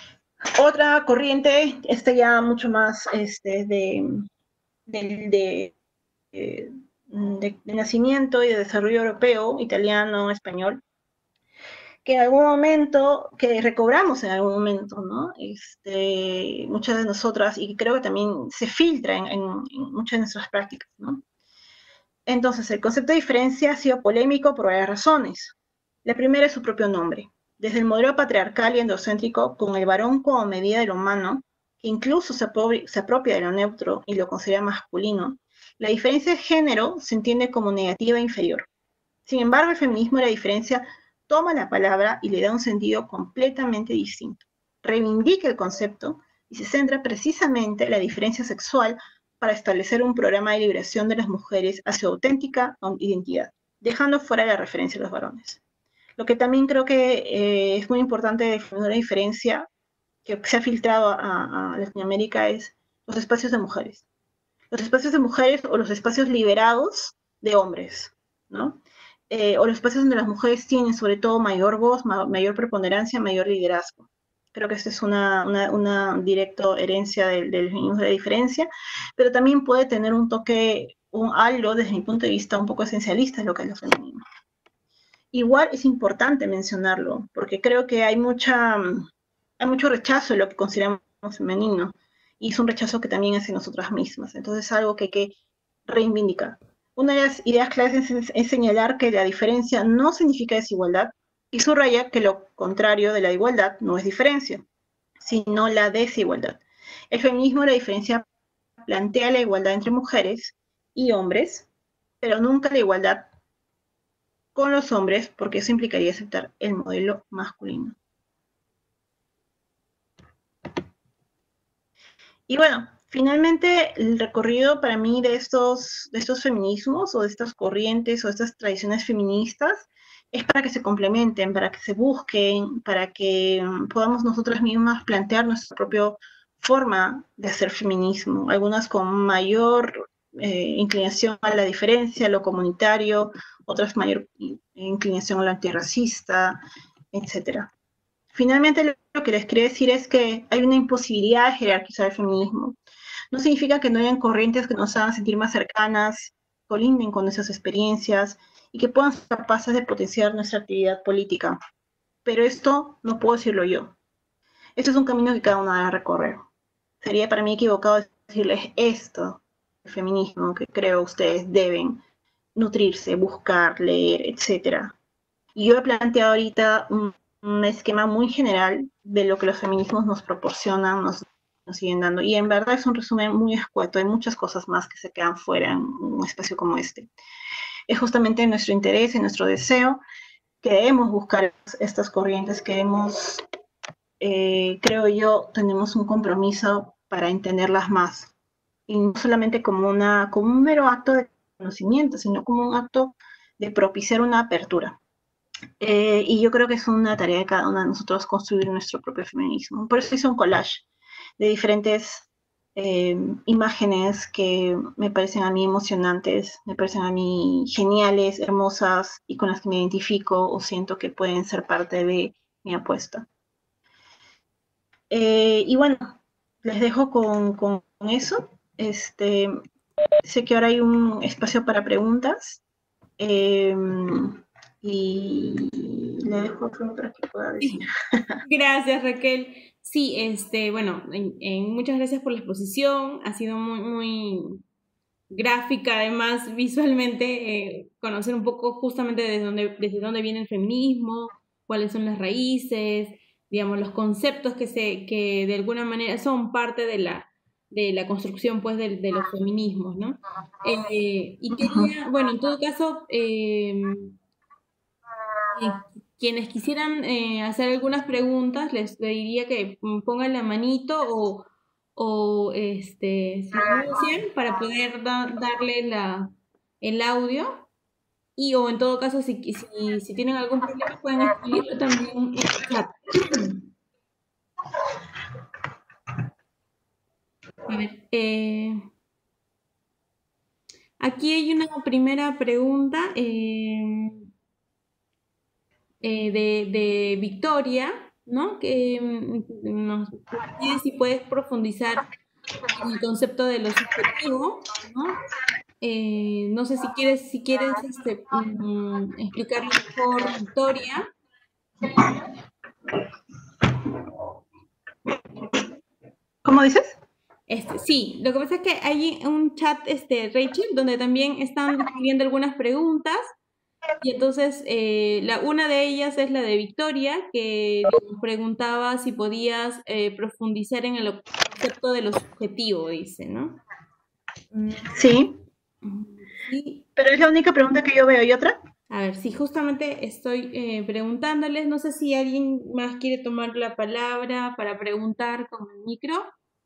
otra corriente, esta ya mucho más este, de, de, de, de, de, de nacimiento y de desarrollo europeo, italiano, español, que en algún momento, que recobramos en algún momento, ¿no? Este, muchas de nosotras, y creo que también se filtra en, en, en muchas de nuestras prácticas, ¿no? Entonces, el concepto de diferencia ha sido polémico por varias razones. La primera es su propio nombre. Desde el modelo patriarcal y endocéntrico, con el varón como medida de lo humano, que incluso se, se apropia de lo neutro y lo considera masculino, la diferencia de género se entiende como negativa e inferior. Sin embargo, el feminismo de la diferencia toma la palabra y le da un sentido completamente distinto. Reivindica el concepto y se centra precisamente en la diferencia sexual para establecer un programa de liberación de las mujeres hacia su auténtica identidad, dejando fuera la referencia a los varones. Lo que también creo que eh, es muy importante definir la diferencia que se ha filtrado a, a Latinoamérica es los espacios de mujeres. Los espacios de mujeres o los espacios liberados de hombres, ¿no? Eh, o los espacios donde las mujeres tienen sobre todo mayor voz, ma mayor preponderancia, mayor liderazgo. Creo que esta es una, una, una directa herencia del, del feminismo de la diferencia, pero también puede tener un toque, un algo, desde mi punto de vista, un poco esencialista es lo que es lo femenino. Igual es importante mencionarlo, porque creo que hay, mucha, hay mucho rechazo en lo que consideramos femenino, y es un rechazo que también hace nosotras mismas, entonces es algo que hay que reivindicar. Una de las ideas claves es, es señalar que la diferencia no significa desigualdad, y subraya que lo contrario de la igualdad no es diferencia, sino la desigualdad. El feminismo de la diferencia plantea la igualdad entre mujeres y hombres, pero nunca la igualdad con los hombres, porque eso implicaría aceptar el modelo masculino. Y bueno, finalmente el recorrido para mí de estos, de estos feminismos o de estas corrientes o de estas tradiciones feministas es para que se complementen, para que se busquen, para que podamos nosotras mismas plantear nuestra propia forma de hacer feminismo, algunas con mayor eh, inclinación a la diferencia, a lo comunitario, otras mayor inclinación a lo antirracista, etcétera. Finalmente, lo que les quería decir es que hay una imposibilidad de jerarquizar el feminismo. no significa que no hayan corrientes que nos hagan sentir más cercanas, colinden con esas experiencias y que puedan ser capaces de potenciar nuestra actividad política. Pero esto no puedo decirlo yo. Esto es un camino que cada uno debe recorrer. Sería para mí equivocado decirles esto, el feminismo, que creo ustedes deben nutrirse, buscar, leer, etcétera. Y yo he planteado ahorita un, un esquema muy general de lo que los feminismos nos proporcionan, nos, nos siguen dando. Y en verdad es un resumen muy escueto, hay muchas cosas más que se quedan fuera en un espacio como este. Es justamente nuestro interés y nuestro deseo que debemos buscar estas corrientes, que debemos, eh, creo yo, tenemos un compromiso para entenderlas más. Y no solamente como, una, como un mero acto de conocimiento, sino como un acto de propiciar una apertura. Eh, y yo creo que es una tarea de cada uno de nosotros construir nuestro propio feminismo. Por eso hice un collage de diferentes eh, imágenes que me parecen a mí emocionantes, me parecen a mí geniales, hermosas y con las que me identifico o siento que pueden ser parte de mi apuesta. Eh, y bueno, les dejo con, con eso. Este, sé que ahora hay un espacio para preguntas. Eh, y le dejo otro para que pueda decir. Sí. Gracias, Raquel. Sí, este, bueno, en, en, muchas gracias por la exposición. Ha sido muy, muy gráfica, además, visualmente, eh, conocer un poco justamente desde dónde, desde dónde viene el feminismo, cuáles son las raíces, digamos, los conceptos que, se, que de alguna manera son parte de la, de la construcción, pues, de, de los feminismos, ¿no? Eh, y quería, bueno, en todo caso, eh, eh, quienes quisieran eh, hacer algunas preguntas, les diría que pongan la manito o, o este, se anuncien para poder da- darle la, el audio. Y o en todo caso, si, si, si tienen algún problema, pueden escribirlo también en el chat. A ver, eh, aquí hay una primera pregunta. Eh, eh, de, de Victoria, ¿no? Que mm, nos pide si puedes profundizar en el concepto de lo subjetivo, ¿no? Eh, no sé si quieres, si quieres este, mm, explicarlo mejor, Victoria. ¿Cómo dices? Este, sí, lo que pasa es que hay un chat, este, Rachel, donde también están escribiendo algunas preguntas. Y entonces, eh, la, una de ellas es la de Victoria, que preguntaba si podías eh, profundizar en el concepto de lo subjetivo, dice, ¿no? Mm, Sí, sí. pero es la única pregunta que yo veo. ¿Y otra? A ver, sí, justamente estoy eh, preguntándoles, no sé si alguien más quiere tomar la palabra para preguntar con el micro.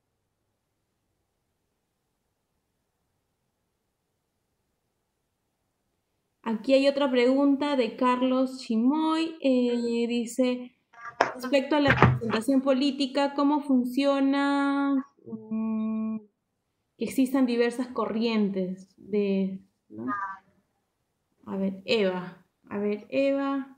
Aquí hay otra pregunta de Carlos Chimoy, eh, dice, respecto a la representación política, ¿cómo funciona? Mm, que existan diversas corrientes de, ¿no? A ver, Eva. A ver, Eva.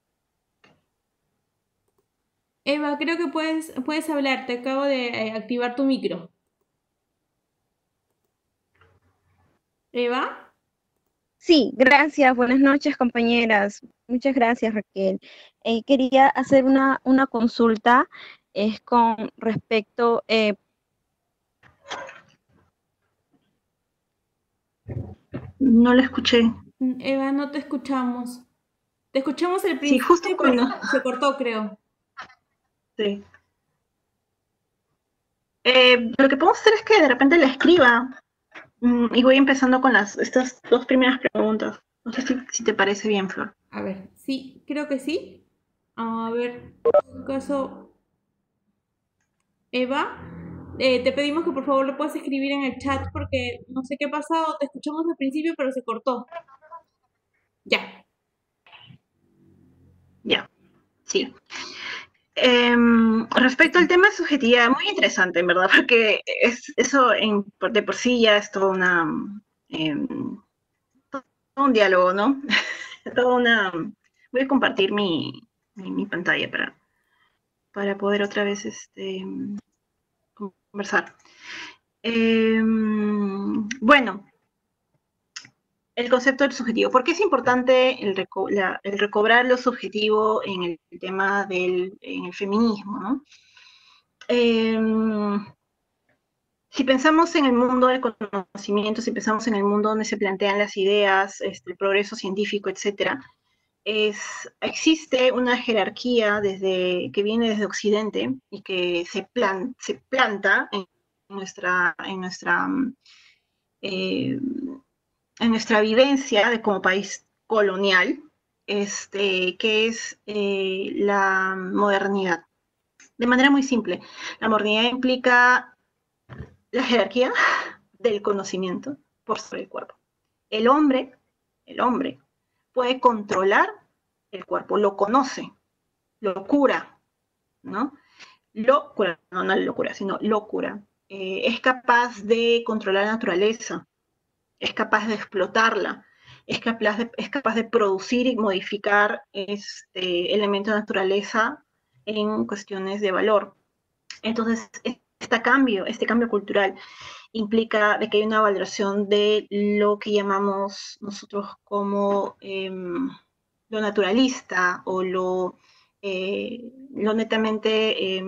Eva, creo que puedes, puedes hablar. Te acabo de eh, activar tu micro. Eva. Sí, gracias. Buenas noches, compañeras. Muchas gracias, Raquel. Eh, quería hacer una, una consulta, es con respecto, eh, No la escuché. Eva, no te escuchamos. Te escuchamos al Sí, justo principio, cuando. pero se cortó, creo. Sí. Eh, lo que podemos hacer es que de repente la escriba mm, y voy empezando con las, estas dos primeras preguntas. No sé si, si te parece bien, Flor. A ver, sí, creo que sí. A ver, en caso, Eva, eh, te pedimos que por favor lo puedas escribir en el chat porque no sé qué ha pasado. Te escuchamos al principio, pero se cortó. Ya. Ya, sí. Eh, respecto al tema de subjetividad, muy interesante, en verdad, porque es, eso en, de por sí ya es todo una, eh, todo un diálogo, ¿no? Toda una. Voy a compartir mi, mi, mi pantalla para, para poder otra vez este, conversar. Eh, bueno, el concepto del subjetivo. ¿Por qué es importante el, reco la, el recobrar lo subjetivo en el tema del en el feminismo, ¿no? Eh, si pensamos en el mundo del conocimiento, si pensamos en el mundo donde se plantean las ideas, este, el progreso científico, etcétera, es, existe una jerarquía desde, que viene desde Occidente y que se, plan, se planta en nuestra, en nuestra eh, en nuestra vivencia de como país colonial, este, que es eh, la modernidad. De manera muy simple, la modernidad implica la jerarquía del conocimiento por sobre el cuerpo. El hombre, el hombre puede controlar el cuerpo, lo conoce, lo cura, ¿no? Lo cura, no, no lo cura, sino lo cura. Eh, es capaz de controlar la naturaleza, es capaz de explotarla, es capaz de, es capaz de producir y modificar este, elementos de naturaleza en cuestiones de valor. Entonces, este cambio, este cambio cultural implica de que hay una valoración de lo que llamamos nosotros como eh, lo naturalista o lo, eh, lo netamente, eh,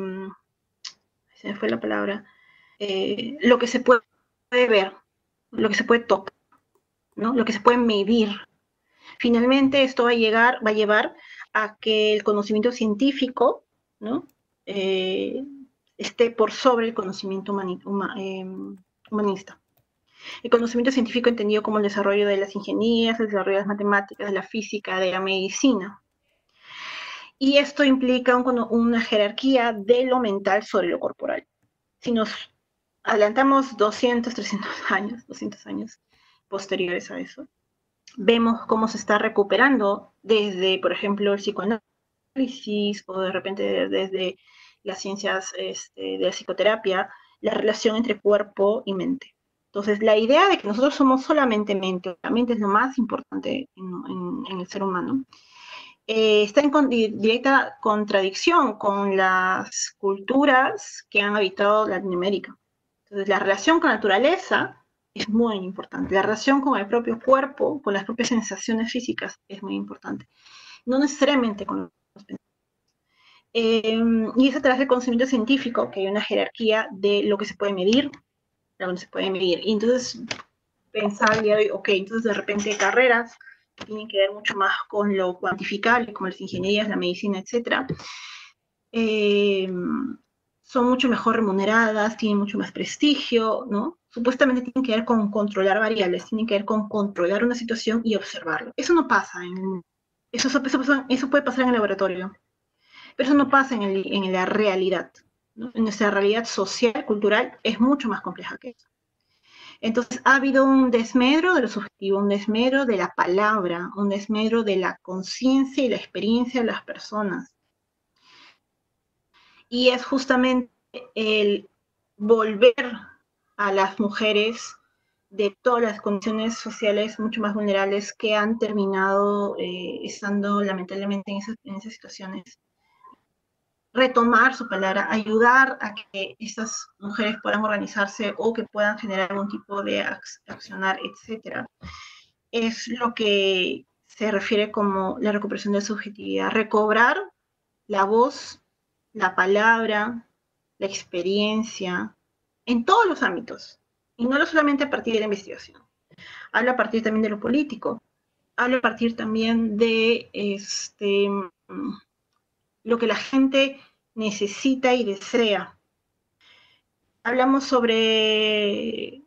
se me fue la palabra, eh, lo que se puede ver, lo que se puede tocar, ¿no? Lo que se puede medir. Finalmente, esto va a, llegar, va a llevar a que el conocimiento científico, ¿no? eh, esté por sobre el conocimiento humani huma eh, humanista. El conocimiento científico entendido como el desarrollo de las ingenierías, el desarrollo de las matemáticas, de la física, de la medicina. Y esto implica un, una jerarquía de lo mental sobre lo corporal. Si nos adelantamos doscientos, trescientos años, doscientos años posteriores a eso, vemos cómo se está recuperando desde, por ejemplo, el psicoanálisis o de repente desde las ciencias este, de la psicoterapia, la relación entre cuerpo y mente. Entonces, la idea de que nosotros somos solamente mente, la mente es lo más importante en, en, en el ser humano, eh, está en con, directa contradicción con las culturas que han habitado Latinoamérica. Entonces, la relación con la naturaleza es muy importante. La relación con el propio cuerpo, con las propias sensaciones físicas, es muy importante. No necesariamente con los pensamientos. Eh, y es a través del conocimiento científico que hay una jerarquía de lo que se puede medir, de lo que no se puede medir. Y entonces, pensar el día de hoy, ok, entonces de repente carreras que tienen que ver mucho más con lo cuantificable, como las ingenierías, la medicina, etcétera, eh, son mucho mejor remuneradas, tienen mucho más prestigio, ¿no? Supuestamente tienen que ver con controlar variables, tienen que ver con controlar una situación y observarlo. Eso no pasa en eso, eso, eso, eso puede pasar en el laboratorio, pero eso no pasa en, el, en la realidad, ¿no? En nuestra realidad social, cultural, es mucho más compleja que eso. Entonces ha habido un desmedro de lo subjetivo, un desmedro de la palabra, un desmedro de la conciencia y la experiencia de las personas. Y es justamente el volver a las mujeres de todas las condiciones sociales mucho más vulnerables que han terminado eh, estando lamentablemente en esas, en esas situaciones. Retomar su palabra, ayudar a que estas mujeres puedan organizarse o que puedan generar algún tipo de accionar, etcétera. Es lo que se refiere como la recuperación de subjetividad, recobrar la voz, la palabra, la experiencia, en todos los ámbitos, y no solamente a partir de la investigación. Habla a partir también de lo político, habla a partir también de este, lo que la gente necesita y desea. Hablamos sobre,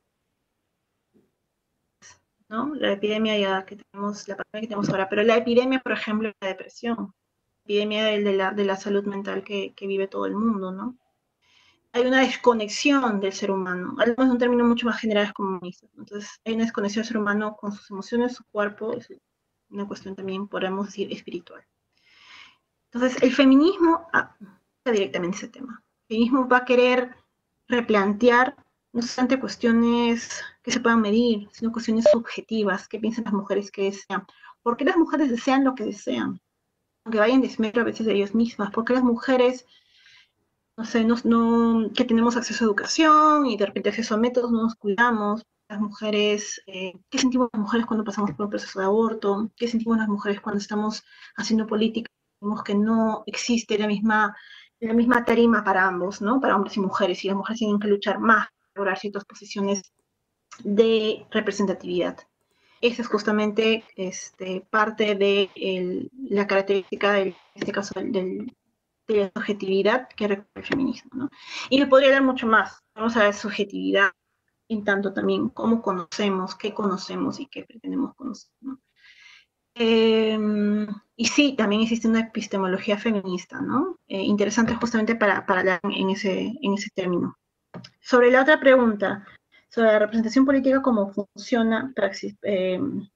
¿no?, la epidemia ya que tenemos, la pandemia que tenemos ahora, pero la epidemia, por ejemplo, la depresión, la epidemia de, de, la, de la salud mental que, que vive todo el mundo, ¿no? Hay una desconexión del ser humano. Hablamos de un término mucho más general como humanista. Entonces, hay una desconexión del ser humano con sus emociones, su cuerpo, es una cuestión también, podemos decir, espiritual. Entonces, el feminismo ah, directamente ese tema. El feminismo va a querer replantear no solamente cuestiones que se puedan medir, sino cuestiones subjetivas, qué piensan las mujeres que desean. ¿Por qué las mujeres desean lo que desean? Aunque vayan desmedro a veces de ellas mismas. ¿Por qué las mujeres no sé, no, no, que tenemos acceso a educación y de repente acceso a métodos, no nos cuidamos. Las mujeres, eh, ¿qué sentimos las mujeres cuando pasamos por un proceso de aborto? ¿Qué sentimos las mujeres cuando estamos haciendo política? Sentimos que no existe la misma, la misma tarima para ambos, ¿no? Para hombres y mujeres, y las mujeres tienen que luchar más para lograr ciertas posiciones de representatividad. Esa es justamente este, parte de el, la característica, del, en este caso, del, del de la subjetividad que requiere el feminismo, ¿no? Y me podría dar mucho más. Vamos a ver subjetividad en tanto también cómo conocemos, qué conocemos y qué pretendemos conocer, ¿no? Eh, y sí, también existe una epistemología feminista, ¿no? Eh, interesante justamente para, para hablar en ese, en ese término. Sobre la otra pregunta, sobre la representación política, cómo funciona, praxis, eh,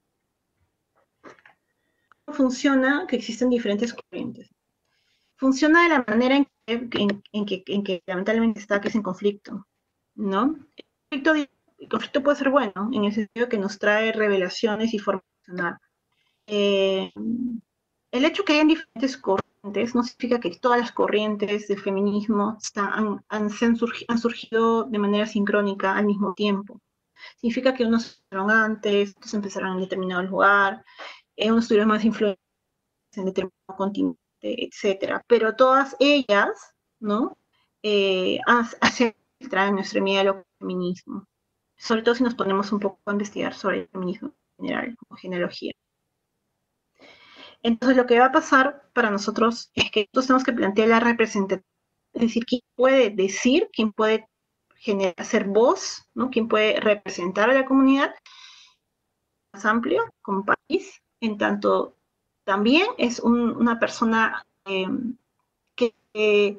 cómo funciona que existen diferentes corrientes. Funciona de la manera en que, en, en que, en que lamentablemente está, que es en conflicto, ¿no? El conflicto, el conflicto puede ser bueno, en el sentido que nos trae revelaciones y formas de funcionar. Eh, el hecho que hayan diferentes corrientes no significa que todas las corrientes del feminismo están, han, han, han, surgi, han surgido de manera sincrónica al mismo tiempo. Significa que unos empezaron antes, otros empezaron en determinado lugar, eh, unos tuvieron más influencia en determinado continente, etcétera. Pero todas ellas, ¿no? Eh, hacen entrar en nuestro diálogo feminismo. Sobre todo si nos ponemos un poco a investigar sobre el feminismo en general, como genealogía. Entonces, lo que va a pasar para nosotros es que nosotros tenemos que plantear la representatividad, es decir, quién puede decir, quién puede generar, hacer voz, ¿no? Quién puede representar a la comunidad más amplio como país, en tanto también es un, una persona eh, que eh,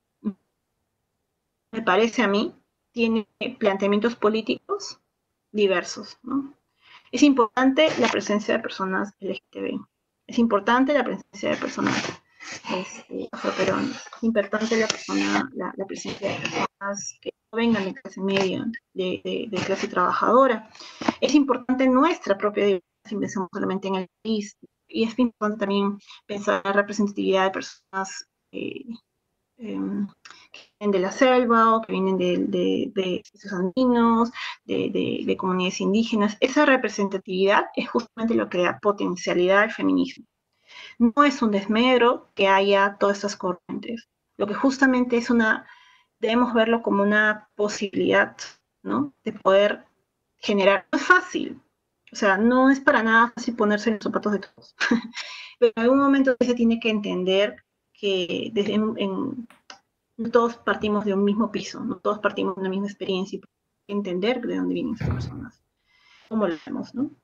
me parece a mí tiene planteamientos políticos diversos, ¿no? Es importante la presencia de personas L G T B, es importante la presencia de personas este, afroperuanas, es importante la, persona, la, la presencia de personas que no vengan de clase media, de, de, de clase trabajadora. Es importante nuestra propia diversidad, si pensamos solamente en el país, y es importante también pensar en la representatividad de personas eh, eh, que vienen de la selva o que vienen de, de, de esos andinos, de, de, de comunidades indígenas. Esa representatividad es justamente lo que da potencialidad al feminismo. No es un desmedro que haya todas estas corrientes. Lo que justamente es una, debemos verlo como una posibilidad, ¿no? De poder generar. No es fácil, o sea, no es para nada fácil ponerse en los zapatos de todos. Pero en algún momento se tiene que entender que desde en, en, no todos partimos de un mismo piso, no todos partimos de una misma experiencia y hay que entender de dónde vienen esas personas, cómo lo vemos, ¿no?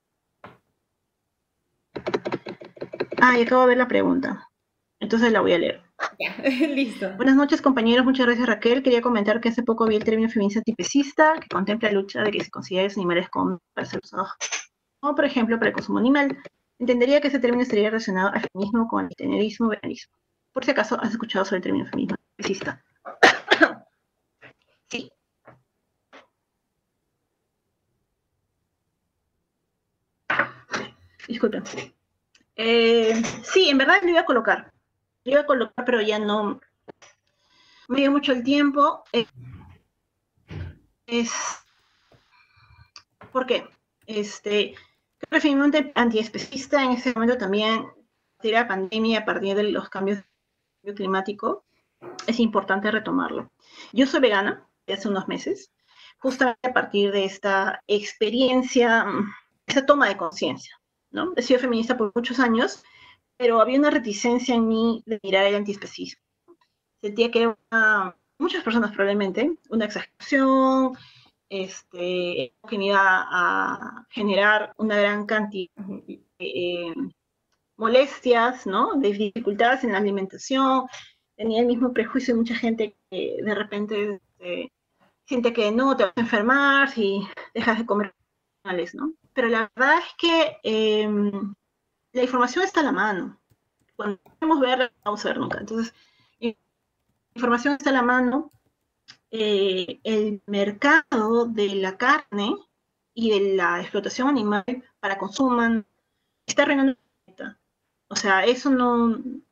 Ah, y acabo de ver la pregunta, entonces la voy a leer. Ya, listo. Buenas noches, compañeros, muchas gracias, Raquel. Quería comentar que hace poco vi el término feminista tipicista, que contempla la lucha de que se considere a los animales como para ser usados, como por ejemplo para el consumo animal. Entendería que ese término estaría relacionado al feminismo con el generismo o veganismo. Por si acaso has escuchado sobre el término feminismo tipicista. Sí. Disculpen. Eh, sí, en verdad lo iba a colocar. Lo iba a colocar, pero ya no me dio mucho el tiempo. Eh, es... ¿Por qué? Este, creo que el antiespecista en ese momento también, de la pandemia, a partir de los cambios climáticos, es importante retomarlo. Yo soy vegana desde hace unos meses, justamente a partir de esta experiencia, esta toma de conciencia, ¿no? He sido feminista por muchos años, pero había una reticencia en mí de mirar el antiespecismo. Sentía que era una, muchas personas probablemente, una exageración, este, que me iba a generar una gran cantidad de eh, molestias, ¿no? De dificultades en la alimentación. Tenía el mismo prejuicio de mucha gente que de repente este, siente que no, te vas a enfermar si dejas de comer animales, ¿no? Pero la verdad es que eh, la información está a la mano. Cuando queremos verla, no vamos a ver nunca. Entonces, la información está a la mano. Eh, el mercado de la carne y de la explotación animal para consumo está arruinando el planeta. O sea, eso no,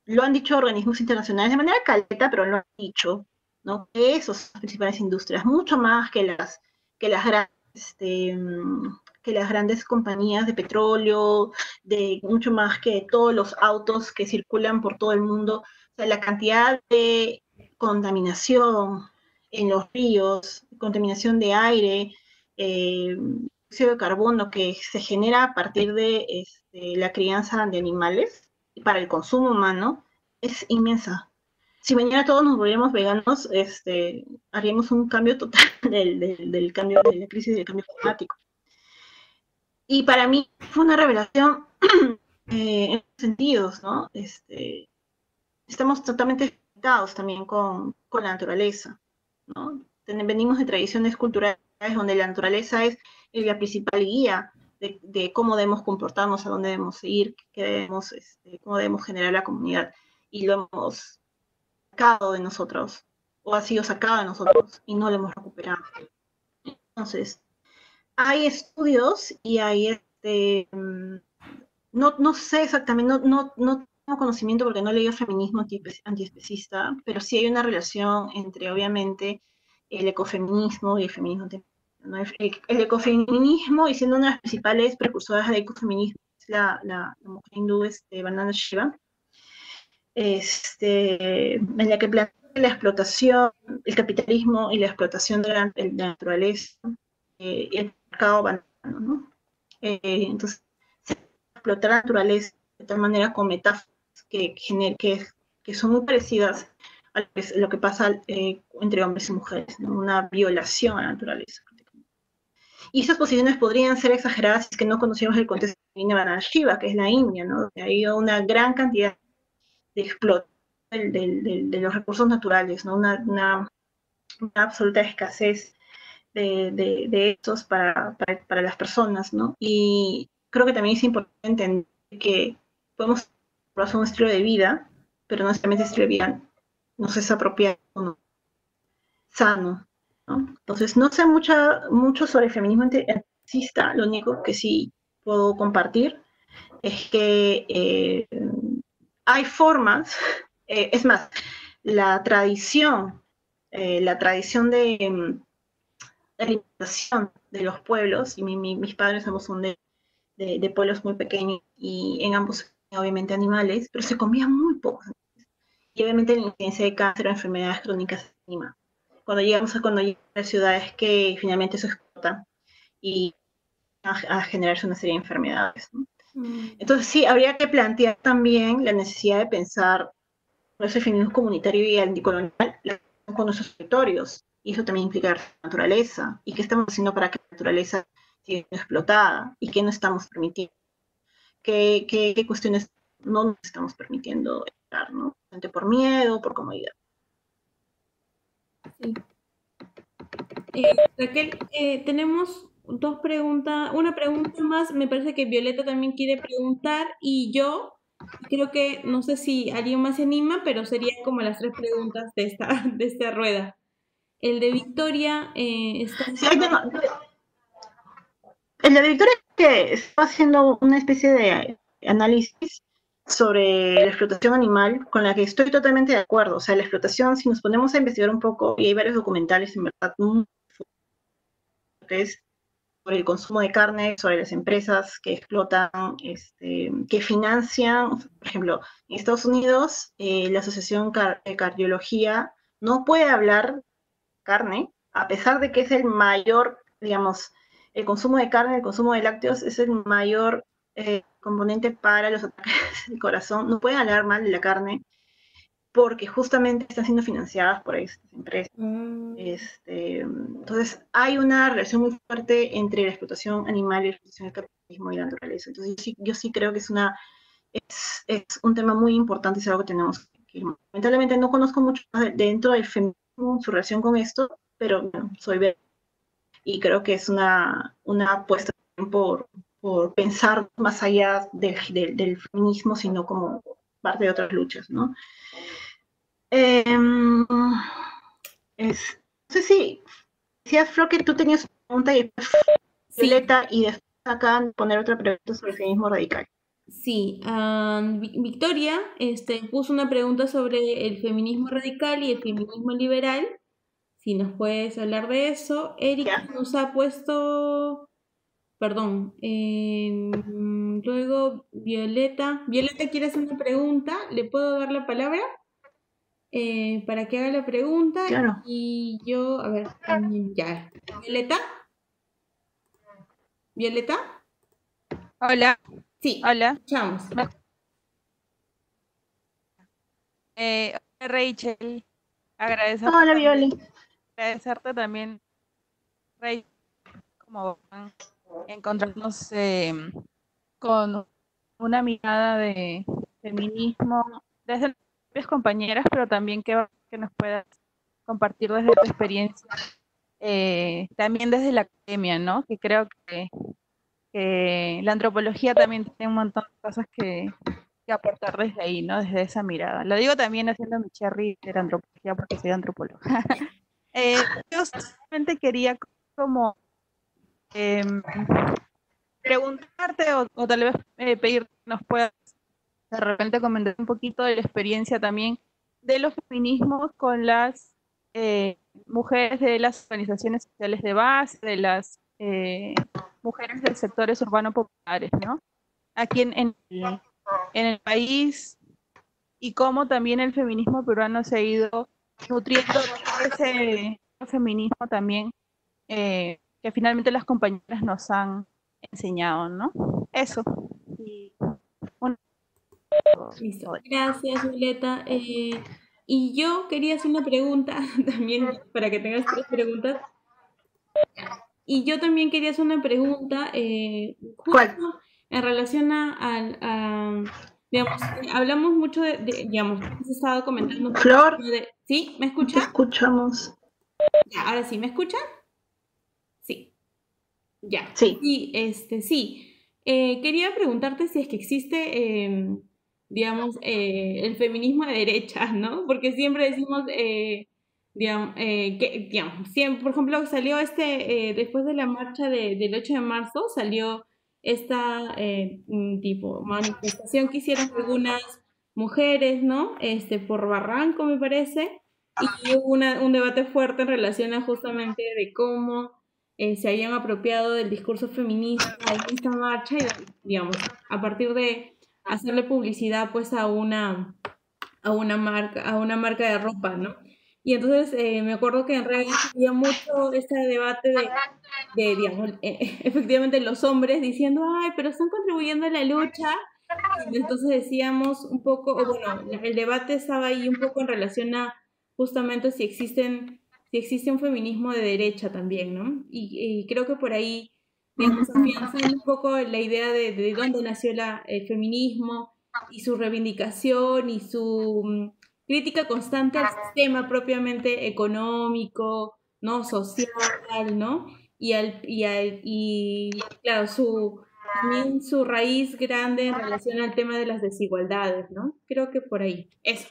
lo han dicho organismos internacionales de manera caleta, pero lo han dicho, ¿no? Que esos son las principales industrias, mucho más que las, que las grandes, este, que las grandes compañías de petróleo, de mucho más que todos los autos que circulan por todo el mundo. O sea, la cantidad de contaminación en los ríos, contaminación de aire, eh, dióxido de carbono que se genera a partir de este, la crianza de animales para el consumo humano es inmensa. Si mañana todos nos volviéramos veganos, este, haríamos un cambio total del, del, del cambio de la crisis del cambio climático. Y para mí fue una revelación eh, en sentidos, ¿no? Este, estamos totalmente conectados también con, con la naturaleza, ¿no? Venimos de tradiciones culturales donde la naturaleza es la principal guía de, de cómo debemos comportarnos, a dónde debemos ir, qué debemos, este, cómo debemos generar la comunidad. Y lo hemos sacado de nosotros, o ha sido sacado de nosotros, y no lo hemos recuperado. Entonces, hay estudios y hay, este, no, no sé exactamente, no, no, no tengo conocimiento porque no leí el feminismo antiespecista, pero sí hay una relación entre, obviamente, el ecofeminismo y el feminismo. ¿No? El, el, ecofeminismo, y siendo una de las principales precursoras del ecofeminismo, es la, la, la mujer hindú este, Vandana Shiva, este, en la que plantea la explotación, el capitalismo y la explotación de la, de la naturaleza, eh, y el mercado banano, ¿no? Eh, entonces, se explotar la naturaleza de tal manera con metáforas que, que, que son muy parecidas a lo que, lo que pasa eh, entre hombres y mujeres, ¿no? Una violación a la naturaleza. Y esas posiciones podrían ser exageradas si es que no conocíamos el contexto de Vandana Shiva, que es la India, ¿no? Donde ha habido una gran cantidad de explotación de, de, de los recursos naturales, ¿no? Una, una, una absoluta escasez de, de, de estos para, para, para, las personas, ¿no? Y creo que también es importante entender que podemos hacer un estilo de vida, pero no necesariamente estilo de vida nos es apropiado, ¿no? Sano, ¿no? Entonces, no sé mucha, mucho sobre el feminismo antirracista, lo único que sí puedo compartir es que eh, hay formas, eh, es más, la tradición, eh, la tradición de, de alimentación de los pueblos, y mi, mi, mis padres ambos son de, de, de pueblos muy pequeños, y en ambos obviamente animales, pero se comían muy pocos. Y obviamente la incidencia de cáncer o enfermedades crónicas se anima. Cuando llegamos a, cuando llegamos a ciudades que finalmente se explotan y a, a generarse una serie de enfermedades, ¿no? Entonces sí, habría que plantear también la necesidad de pensar por ese feminismo comunitario y anticolonial con nuestros territorios, y eso también implica la naturaleza, y qué estamos haciendo para que la naturaleza siga explotada, y qué no estamos permitiendo, qué, qué, qué cuestiones no nos estamos permitiendo estar, ¿no? Por miedo, por comodidad. Sí. Eh, Raquel, eh, tenemos dos preguntas, una pregunta más, me parece que Violeta también quiere preguntar, y yo creo que, no sé si alguien más se anima, pero serían como las tres preguntas de esta, de esta rueda. El de Victoria eh, está... Sí, no, el de Victoria es que está haciendo una especie de análisis sobre la explotación animal, con la que estoy totalmente de acuerdo. O sea, la explotación, si nos ponemos a investigar un poco, y hay varios documentales en verdad muy fuertes sobre el consumo de carne, sobre las empresas que explotan, este, que financian, por ejemplo, en Estados Unidos, eh, la Asociación Car de Cardiología no puede hablar de carne, a pesar de que es el mayor, digamos, el consumo de carne, el consumo de lácteos es el mayor eh, componente para los ataques del corazón. No pueden hablar mal de la carne porque justamente están siendo financiadas por estas empresas. Mm. Este, entonces, hay una relación muy fuerte entre la explotación animal y la explotación del capitalismo y la naturaleza. Entonces, yo sí, yo sí creo que es, una, es, es un tema muy importante, es algo que tenemos que ir. Lamentablemente no conozco mucho dentro del feminismo, su relación con esto, pero bueno, soy verde y creo que es una, una apuesta por, por pensar más allá del, del, del feminismo, sino como parte de otras luchas, ¿no? Eh, es, no sé si decías, Flor, que tú tenías una pregunta y después Sí. Violeta, y después acá poner otra pregunta sobre el feminismo radical. Sí, ah, Vi- Victoria este, puso una pregunta sobre el feminismo radical y el feminismo liberal. Si nos puedes hablar de eso. Erika Ya, nos ha puesto, perdón, em, luego Violeta. Violeta quiere hacer una pregunta. ¿Le puedo dar la palabra eh, para que haga la pregunta? claro. Y yo, a ver, también ya. Violeta, Violeta. Hola, Sí, hola. escuchamos. Me- eh, hola, Rachel, agradecerte Hola, también, Violi. agradecerte también, Rachel, como van encontrarnos eh, con una mirada de feminismo desde las propias compañeras, pero también que, que nos puedas compartir desde tu experiencia, eh, también desde la academia, ¿no? Que creo que, que la antropología también tiene un montón de cosas que, que aportar desde ahí, ¿no? Desde esa mirada. Lo digo también haciendo mi cherry de la antropología porque soy antropóloga. Eh, yo solamente quería como em, preguntarte o, o tal vez eh, pedir que nos puedas de repente comentar un poquito de la experiencia también de los feminismos con las eh, mujeres de las organizaciones sociales de base, de las eh, mujeres de sectores urbanos populares, ¿no? Aquí en, en el, en el país y cómo también el feminismo peruano se ha ido nutriendo de ese feminismo también eh, que finalmente las compañeras nos han enseñado, ¿no? Eso. Y un- Listo. Gracias, Violeta. Eh, y yo quería hacer una pregunta también para que tengas tres preguntas. Y yo también quería hacer una pregunta eh, justo ¿Cuál? en relación a, al- a- digamos, eh, hablamos mucho de, de- digamos, has estado comentando un poco Flor, de, ¿sí? ¿Me te escucha? escuchamos. Ya, ahora sí, ¿me escucha? Sí, ya. Sí. Sí, este, sí. Eh, quería preguntarte si es que existe, em, digamos, eh, el feminismo de derecha, ¿no? Porque siempre decimos, eh, digamos, eh, que, digamos, siempre, por ejemplo, salió este, eh, después de la marcha de- del ocho de marzo, salió esta eh, mm, tipo manifestación que hicieron algunas mujeres, ¿no? Este, por Barranco, me parece, y hubo una- un debate fuerte en relación a justamente de cómo eh, se habían apropiado del discurso feminista en esta marcha y, digamos, a partir de hacerle publicidad pues a una, a una marca, a una marca de ropa, ¿no? Y entonces eh, me acuerdo que en redes había mucho este debate de, de digamos, eh, efectivamente los hombres diciendo, ay, pero están contribuyendo a la lucha. Y entonces decíamos un poco, o bueno, el debate estaba ahí un poco en relación a justamente si existen, si existe un feminismo de derecha también, ¿no? Y, y creo que por ahí, digamos, afianzando un poco la idea de, de dónde nació la, el feminismo y su reivindicación y su mm, crítica constante al sistema propiamente económico, ¿no? Social, ¿no? Y, al, y, al, y claro, su, también su raíz grande en relación al tema de las desigualdades, ¿no? Creo que por ahí. Eso.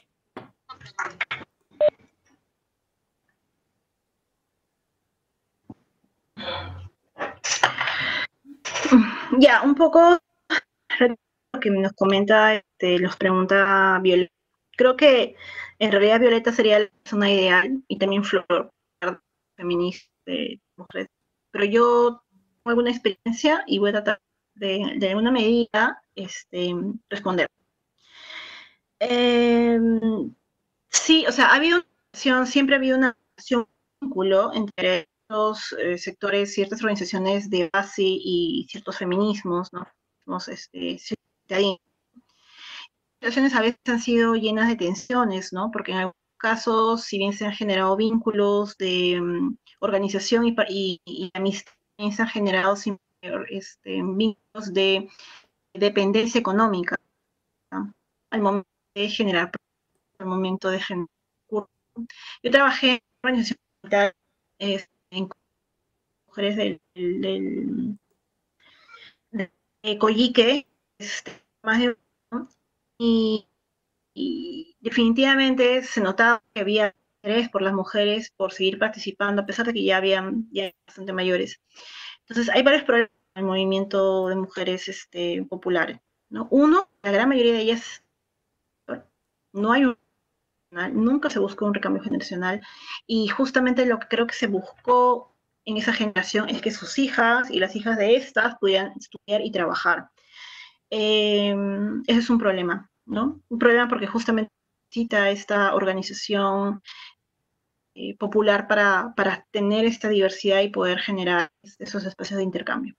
Ya, un poco lo que nos comenta, este, nos pregunta Violeta. Creo que en realidad Violeta sería la persona ideal y también Flor, feminista de mujeres. Pero yo tengo alguna experiencia y voy a tratar de, de alguna medida este, responder. Eh, sí, o sea, ha habido una relación, siempre ha habido una relación, un vínculo entre los eh, sectores, ciertas organizaciones de base y ciertos feminismos, ¿no? Este, relaciones a veces han sido llenas de tensiones, ¿no? Porque en algunos casos, si bien se han generado vínculos de um, organización y, y, y amistad, se han generado este, vínculos de dependencia económica, ¿no? Al momento de generar, al momento de generar. Yo trabajé en organización eh, en mujeres del, del, del Coyique, este, más de y y definitivamente se notaba que había interés por las mujeres por seguir participando, a pesar de que ya habían ya bastante mayores. Entonces, hay varios problemas en el movimiento de mujeres este, populares. ¿no? Uno, la gran mayoría de ellas, no hay un, nunca se buscó un recambio generacional, y justamente lo que creo que se buscó en esa generación es que sus hijas y las hijas de estas pudieran estudiar y trabajar. Eh, ese es un problema, ¿no? Un problema porque justamente necesita esta organización eh, popular para, para tener esta diversidad y poder generar esos espacios de intercambio.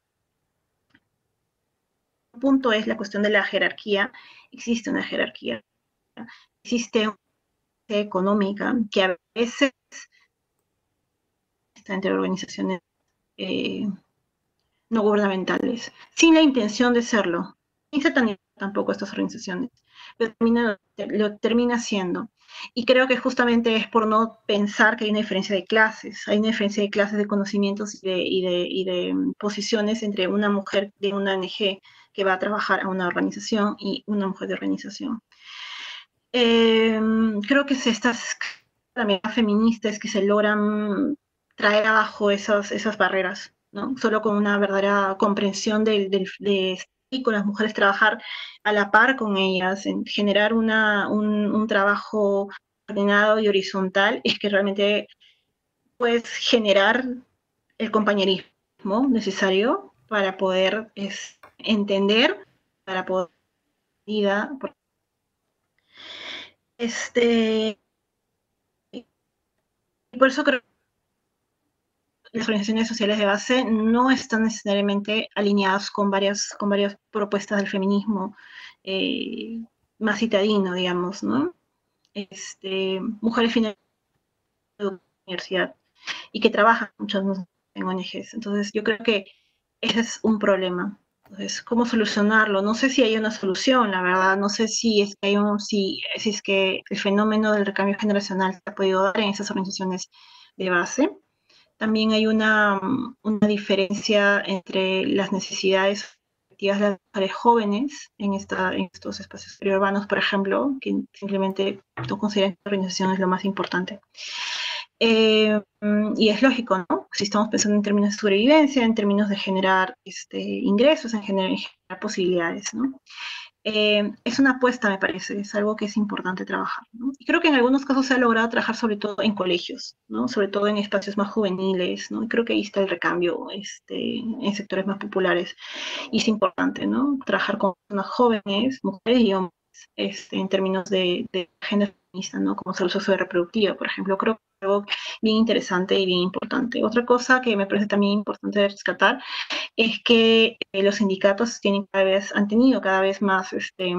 Un punto es la cuestión de la jerarquía. Existe una jerarquía, existe una jerarquía económica que a veces está entre organizaciones eh, no gubernamentales, sin la intención de serlo, sin satanizar tampoco estas organizaciones, pero termina, lo termina siendo. Y creo que justamente es por no pensar que hay una diferencia de clases, hay una diferencia de clases, de conocimientos y de, y de, y de posiciones entre una mujer de una O N G que va a trabajar a una organización y una mujer de organización. Eh, creo que se estas también feministas que se logran traer abajo esas, esas barreras, ¿no? Solo con una verdadera comprensión del, del, de y con las mujeres trabajar a la par con ellas, en generar una, un, un trabajo ordenado y horizontal, es que realmente puedes generar el compañerismo necesario para poder es, entender, para poder vida. Este, y por eso creo que las organizaciones sociales de base no están necesariamente alineadas con varias, con varias propuestas del feminismo eh, más citadino, digamos, ¿no? Este, mujeres finales de la universidad y que trabajan muchas en O N Ges. Entonces, yo creo que ese es un problema. Entonces, ¿cómo solucionarlo? No sé si hay una solución, la verdad. No sé si es que hay un, si, si es que el fenómeno del recambio generacional se ha podido dar en esas organizaciones de base. También hay una, una diferencia entre las necesidades de las mujeres jóvenes en, esta, en estos espacios periurbanos, por ejemplo, que simplemente no consideran que la organización es lo más importante. Eh, y es lógico, ¿no? Si estamos pensando en términos de sobrevivencia, en términos de generar este, ingresos, en generar, en generar posibilidades, ¿no? Eh, es una apuesta, me parece, es algo que es importante trabajar, ¿no? Y creo que en algunos casos se ha logrado trabajar sobre todo en colegios, ¿no? Sobre todo en espacios más juveniles, ¿no? Y creo que ahí está el recambio este, en sectores más populares. Y es importante, ¿no? Trabajar con personas jóvenes, mujeres y hombres, este, en términos de, de género feminista, ¿no? Como salud sexo-reproductiva, por ejemplo. Creo que es algo bien interesante y bien importante. Otra cosa que me parece también importante rescatar es que eh, los sindicatos tienen cada vez, han tenido cada vez más, este,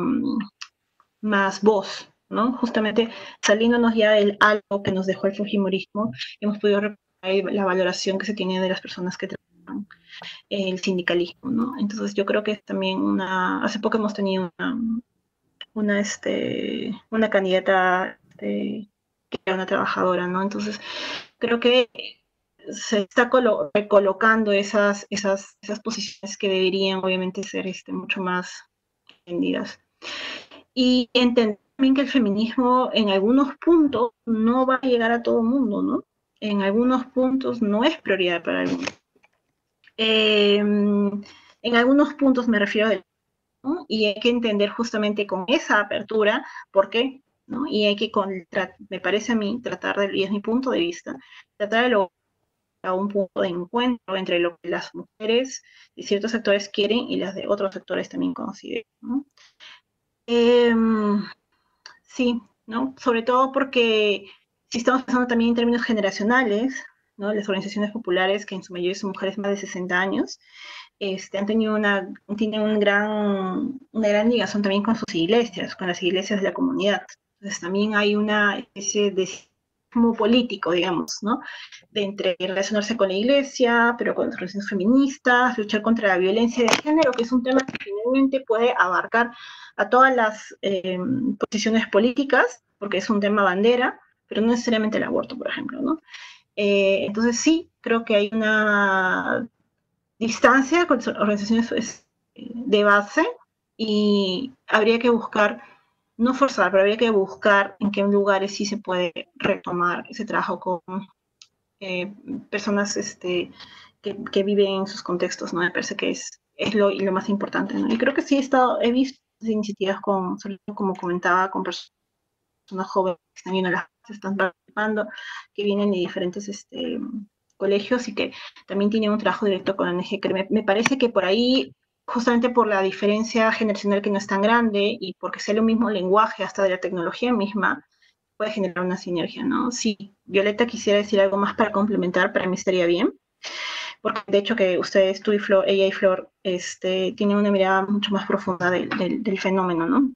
más voz, ¿no? Justamente saliéndonos ya del algo que nos dejó el fujimorismo, hemos podido recuperar la valoración que se tiene de las personas que trabajan el sindicalismo, ¿no? Entonces yo creo que es también una, hace poco hemos tenido una, una, este, una candidata este, que era una trabajadora, ¿no? Entonces creo que se está colo recolocando esas, esas, esas posiciones que deberían obviamente ser este, mucho más entendidas. Y entender también que el feminismo en algunos puntos no va a llegar a todo el mundo, ¿no? En algunos puntos no es prioridad para algunos. Eh, en algunos puntos me refiero a, ¿no? Y hay que entender justamente con esa apertura por qué, ¿no? Y hay que, con, me parece a mí, tratar de, y es mi punto de vista, tratar de lograr a un punto de encuentro entre lo que las mujeres de ciertos sectores quieren y las de otros sectores también consideran, ¿no? Eh, sí, ¿no? Sobre todo porque si estamos pensando también en términos generacionales, ¿no? Las organizaciones populares, que en su mayoría son mujeres más de sesenta años, este, han tenido una, tienen un gran, una gran ligación también con sus iglesias, con las iglesias de la comunidad. Entonces también hay una especie de como político, digamos, ¿no? De entre relacionarse con la iglesia, pero con las relaciones feministas, luchar contra la violencia de género, que es un tema que finalmente puede abarcar a todas las eh, posiciones políticas, porque es un tema bandera, pero no necesariamente el aborto, por ejemplo, ¿no? Eh, entonces sí, creo que hay una distancia con organizaciones de base y habría que buscar, no forzar, pero habría que buscar en qué lugares sí se puede retomar ese trabajo con eh, personas este, que, que viven en sus contextos, ¿no? Me parece que es, es lo, lo más importante, ¿no? Y creo que sí he, estado, he visto iniciativas con, como comentaba, con personas jóvenes que están viendo las clases, están participando, que vienen de diferentes este, colegios y que también tienen un trabajo directo con la O N G, que me, me parece que por ahí, justamente por la diferencia generacional que no es tan grande y porque sea lo mismo lenguaje hasta de la tecnología misma, puede generar una sinergia, ¿no? Si Violeta quisiera decir algo más para complementar, para mí estaría bien, porque de hecho que ustedes, tú y Flor, ella y Flor, este, tienen una mirada mucho más profunda del, del, del fenómeno, ¿no?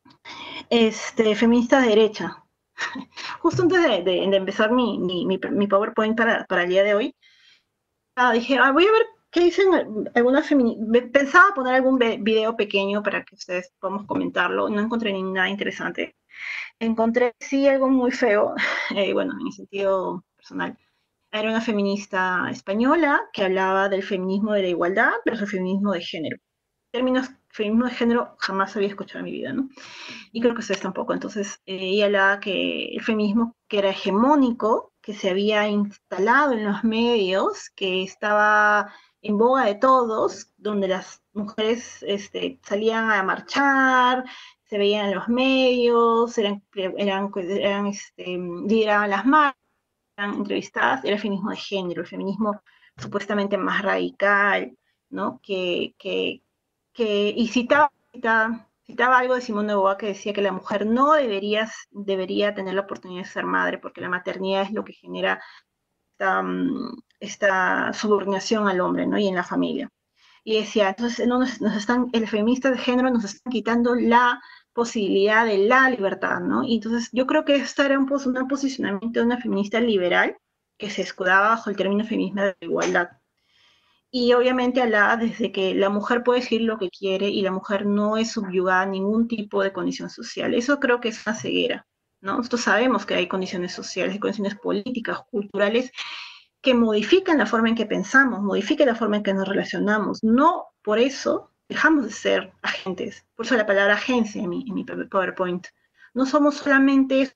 Este, feminista de derecha. Justo antes de, de, de empezar mi, mi, mi, mi PowerPoint para, para el día de hoy, ah, dije, ah, voy a ver qué dicen algunas feministas. Pensaba poner algún video pequeño para que ustedes podamos comentarlo, no encontré ni nada interesante. Encontré sí algo muy feo, eh, bueno, en el sentido personal. Era una feminista española que hablaba del feminismo de la igualdad versus el feminismo de género. Términos feminismo de género jamás había escuchado en mi vida, ¿no? Y creo que ustedes tampoco. Entonces, eh, ella hablaba que el feminismo que era hegemónico, que se había instalado en los medios, que estaba en boga de todos, donde las mujeres este, salían a marchar, se veían en los medios, eran, eran, eran este, lideraban las marchas, eran entrevistadas, era el feminismo de género, el feminismo supuestamente más radical, ¿no? Que, que, que y citaba, citaba, citaba algo de Simone de Beauvoir que decía que la mujer no debería, debería tener la oportunidad de ser madre, porque la maternidad es lo que genera esta, esta subordinación al hombre, ¿no? Y en la familia. Y decía, entonces no nos, nos están, el feminista de género nos están quitando la posibilidad de la libertad, ¿no? Y entonces yo creo que esto era un, un posicionamiento de una feminista liberal que se escudaba bajo el término feminismo de igualdad. Y obviamente hablaba desde que la mujer puede decir lo que quiere y la mujer no es subyugada a ningún tipo de condición social. Eso creo que es una ceguera, ¿no? Nosotros sabemos que hay condiciones sociales, hay condiciones políticas, culturales, que modifican la forma en que pensamos, modifican la forma en que nos relacionamos. No por eso dejamos de ser agentes. Por eso la palabra agencia en mi, en mi PowerPoint. No somos solamente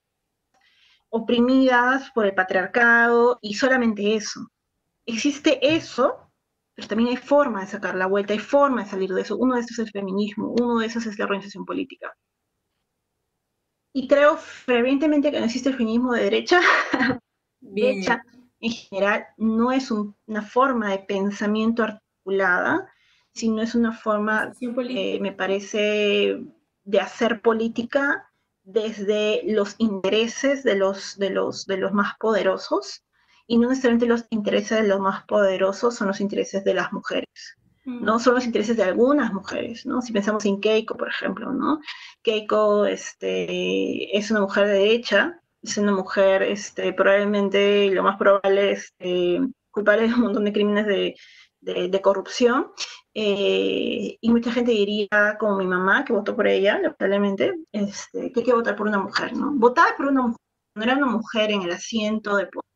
oprimidas por el patriarcado y solamente eso. Existe eso, pero también hay forma de sacar la vuelta, hay forma de salir de eso. Uno de esos es el feminismo, uno de esos es la organización política. Y creo fervientemente que no existe el feminismo de derecha. Bien. Derecha, en general, no es un, una forma de pensamiento articulada, sino es una forma, eh, me parece, de hacer política desde los intereses de los, de los, de los más poderosos, y no necesariamente los intereses de los más poderosos son los intereses de las mujeres, ¿no? Son los intereses de algunas mujeres, ¿no? Si pensamos en Keiko, por ejemplo, ¿no? Keiko este, es una mujer de derecha, es una mujer, este, probablemente, lo más probable es eh, culpable de un montón de crímenes de, de, de corrupción, eh, y mucha gente diría, como mi mamá, que votó por ella, lamentablemente, este, que hay que votar por una mujer, ¿no? Votar por una mujer, no era una mujer en el asiento de poder.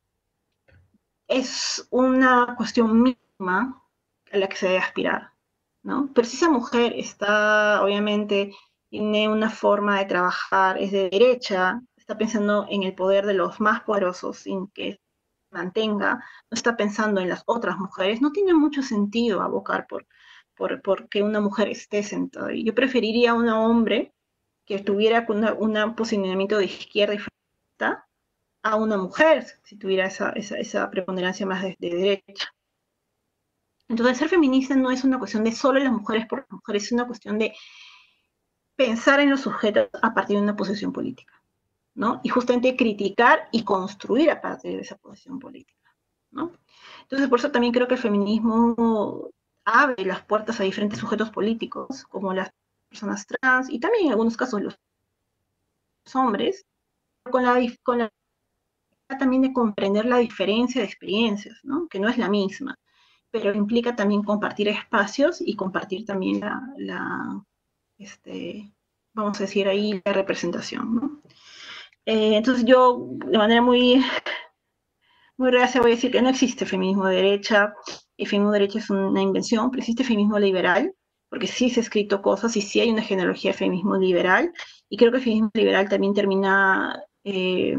Es una cuestión mínima a la que se debe aspirar, ¿no? Pero si esa mujer está, obviamente, tiene una forma de trabajar, es de derecha, está pensando en el poder de los más poderosos sin que mantenga, no está pensando en las otras mujeres, no tiene mucho sentido abocar por, por, por que una mujer esté sentada. Yo preferiría a un hombre que tuviera un posicionamiento de izquierda y feminista a una mujer, si tuviera esa, esa, esa preponderancia más de, de derecha. Entonces, ser feminista no es una cuestión de solo las mujeres por las mujeres, es una cuestión de pensar en los sujetos a partir de una posición política, ¿no? Y justamente criticar y construir a partir de esa posición política, ¿no? Entonces, por eso también creo que el feminismo abre las puertas a diferentes sujetos políticos, como las personas trans, y también en algunos casos los hombres, con la, con la también de comprender la diferencia de experiencias, ¿no? Que no es la misma, pero implica también compartir espacios y compartir también la, la este, vamos a decir ahí, la representación, ¿no? Eh, entonces yo, de manera muy, muy reacia, voy a decir que no existe feminismo de derecha, el feminismo de derecha es una invención, pero existe feminismo liberal, porque sí se ha escrito cosas y sí hay una genealogía de feminismo liberal, y creo que el feminismo liberal también termina eh,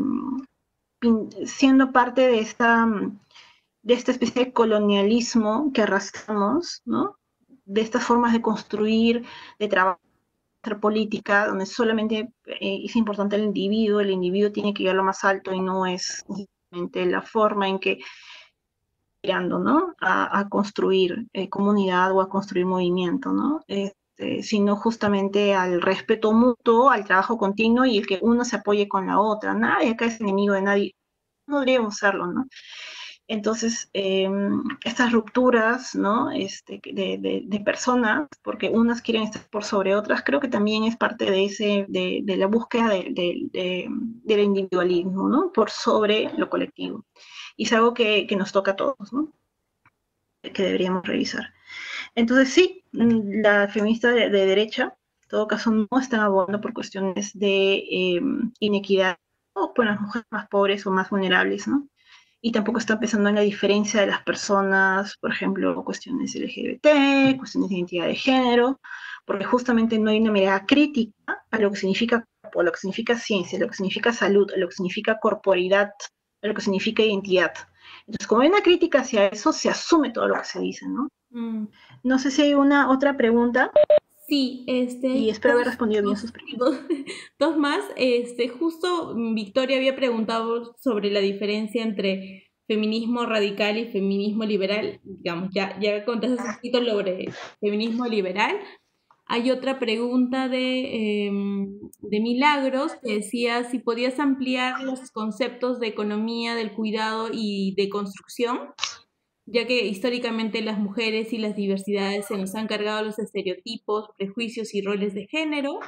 siendo parte de esta, de esta especie de colonialismo que arrastramos, ¿no? de estas formas de construir, de trabajar política, donde solamente eh, es importante el individuo, el individuo tiene que ir a lo más alto y no es simplemente la forma en que mirando, ¿no? A, a construir eh, comunidad o a construir movimiento, ¿no? Este, sino justamente al respeto mutuo, al trabajo continuo y el que uno se apoye con la otra. Nadie acá es enemigo de nadie, no deberíamos serlo, ¿no? Entonces, eh, estas rupturas, ¿no? Este, de, de, de, personas, porque unas quieren estar por sobre otras, creo que también es parte de, ese, de, de la búsqueda de, de, de, del individualismo, ¿no? Por sobre lo colectivo. Y es algo que, que nos toca a todos, ¿no? Que deberíamos revisar. Entonces, sí, la feminista de, de derecha, en todo caso, no están abogando por cuestiones de eh, inequidad, o por las mujeres más pobres o más vulnerables, ¿no? Y tampoco está pensando en la diferencia de las personas, por ejemplo, cuestiones L G B T, cuestiones de identidad de género, porque justamente no hay una mirada crítica a lo que significa, a lo que significa ciencia, a lo que significa salud, a lo que significa corporidad, a lo que significa identidad. Entonces, como hay una crítica hacia eso, se asume todo lo que se dice, ¿no? Mm. No sé si hay una otra pregunta. Sí, este... Y espero haber respondido bien sus preguntas. Dos, dos más. Este, justo Victoria había preguntado sobre la diferencia entre feminismo radical y feminismo liberal. Digamos, ya, ya contaste un poquito sobre feminismo liberal. Hay otra pregunta de, eh, de Milagros que decía si podías ampliar los conceptos de economía, del cuidado y de construcción, ya que históricamente las mujeres y las diversidades se nos han cargado los estereotipos, prejuicios y roles de género,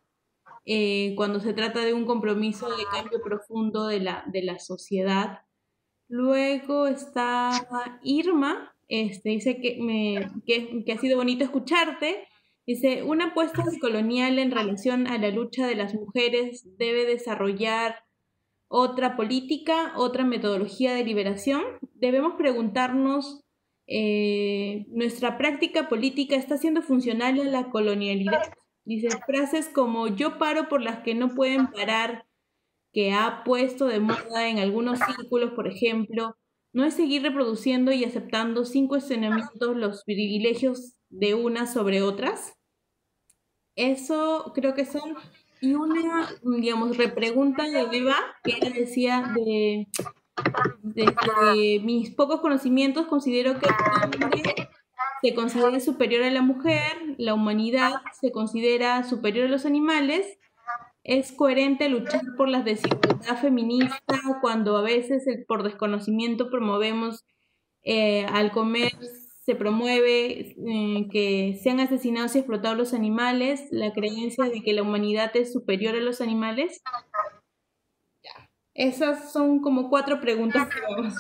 eh, cuando se trata de un compromiso de cambio profundo de la, de la sociedad. Luego está Irma, este, dice que, me, que, que ha sido bonito escucharte. Dice, una apuesta colonial en relación a la lucha de las mujeres debe desarrollar otra política, otra metodología de liberación. Debemos preguntarnos, eh, ¿nuestra práctica política está siendo funcional a la colonialidad? Dice, frases como yo paro por las que no pueden parar, que ha puesto de moda en algunos círculos, por ejemplo, no es seguir reproduciendo y aceptando sin cuestionamientos los privilegios de unas sobre otras. Eso creo que son... Y una, digamos, repregunta de Eva, que ella decía, de, de, de mis pocos conocimientos, considero que el hombre se considera superior a la mujer, la humanidad se considera superior a los animales. Es coherente luchar por la desigualdad feminista cuando a veces el, por desconocimiento promovemos eh, al comer, se promueve eh, que sean asesinados y explotados los animales, la creencia de que la humanidad es superior a los animales. Ya. Esas son como cuatro preguntas que vamos.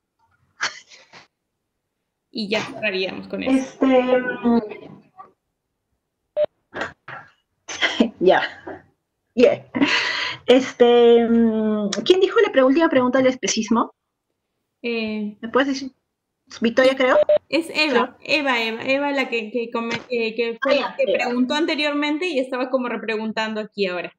Y ya cerraríamos con eso. Este... ya. Yeah. Este, ¿quién dijo la última pregunta del especismo? Eh, ¿Me puedes decir? Victoria, creo. Es Eva, ¿sí? Eva, Eva, Eva la que, que, que, que fue la que Eva. preguntó anteriormente y estaba como repreguntando aquí ahora.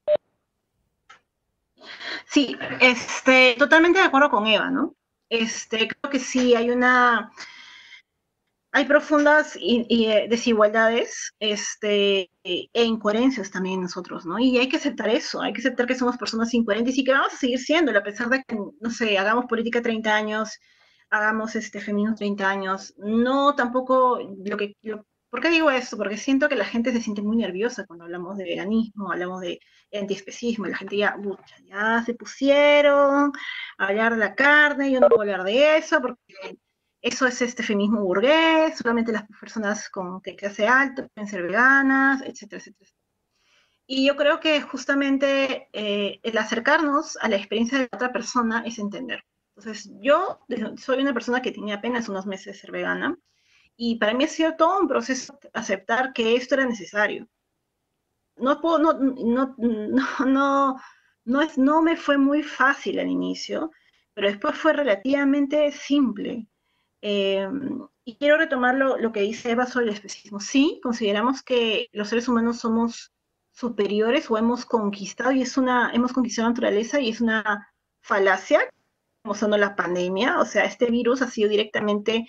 Sí, este, totalmente de acuerdo con Eva, ¿no? Este, creo que sí, hay una... Hay profundas y, y desigualdades este, e incoherencias también en nosotros, ¿no? Y hay que aceptar eso, hay que aceptar que somos personas incoherentes y que vamos a seguir siendo, a pesar de que, no sé, hagamos política treinta años, hagamos este feminismo treinta años, no tampoco lo que... Lo, ¿por qué digo esto? Porque siento que la gente se siente muy nerviosa cuando hablamos de veganismo, hablamos de antiespecismo, y la gente ya, bucha, ya se pusieron a hablar de la carne, yo no puedo hablar de eso, porque... Eso es este feminismo burgués, solamente las personas con que clase alta pueden ser veganas, etcétera, etcétera. Y yo creo que justamente eh, el acercarnos a la experiencia de la otra persona es entender. Entonces, yo soy una persona que tenía apenas unos meses de ser vegana, y para mí ha sido todo un proceso aceptar que esto era necesario. No puedo, no, no, no, no, no, es, no me fue muy fácil al inicio, pero después fue relativamente simple. Eh, y quiero retomar lo, lo que dice Eva sobre el especismo. Sí, consideramos que los seres humanos somos superiores o hemos conquistado y es una, hemos conquistado la naturaleza y es una falacia, como sonó la pandemia. O sea, este virus ha sido directamente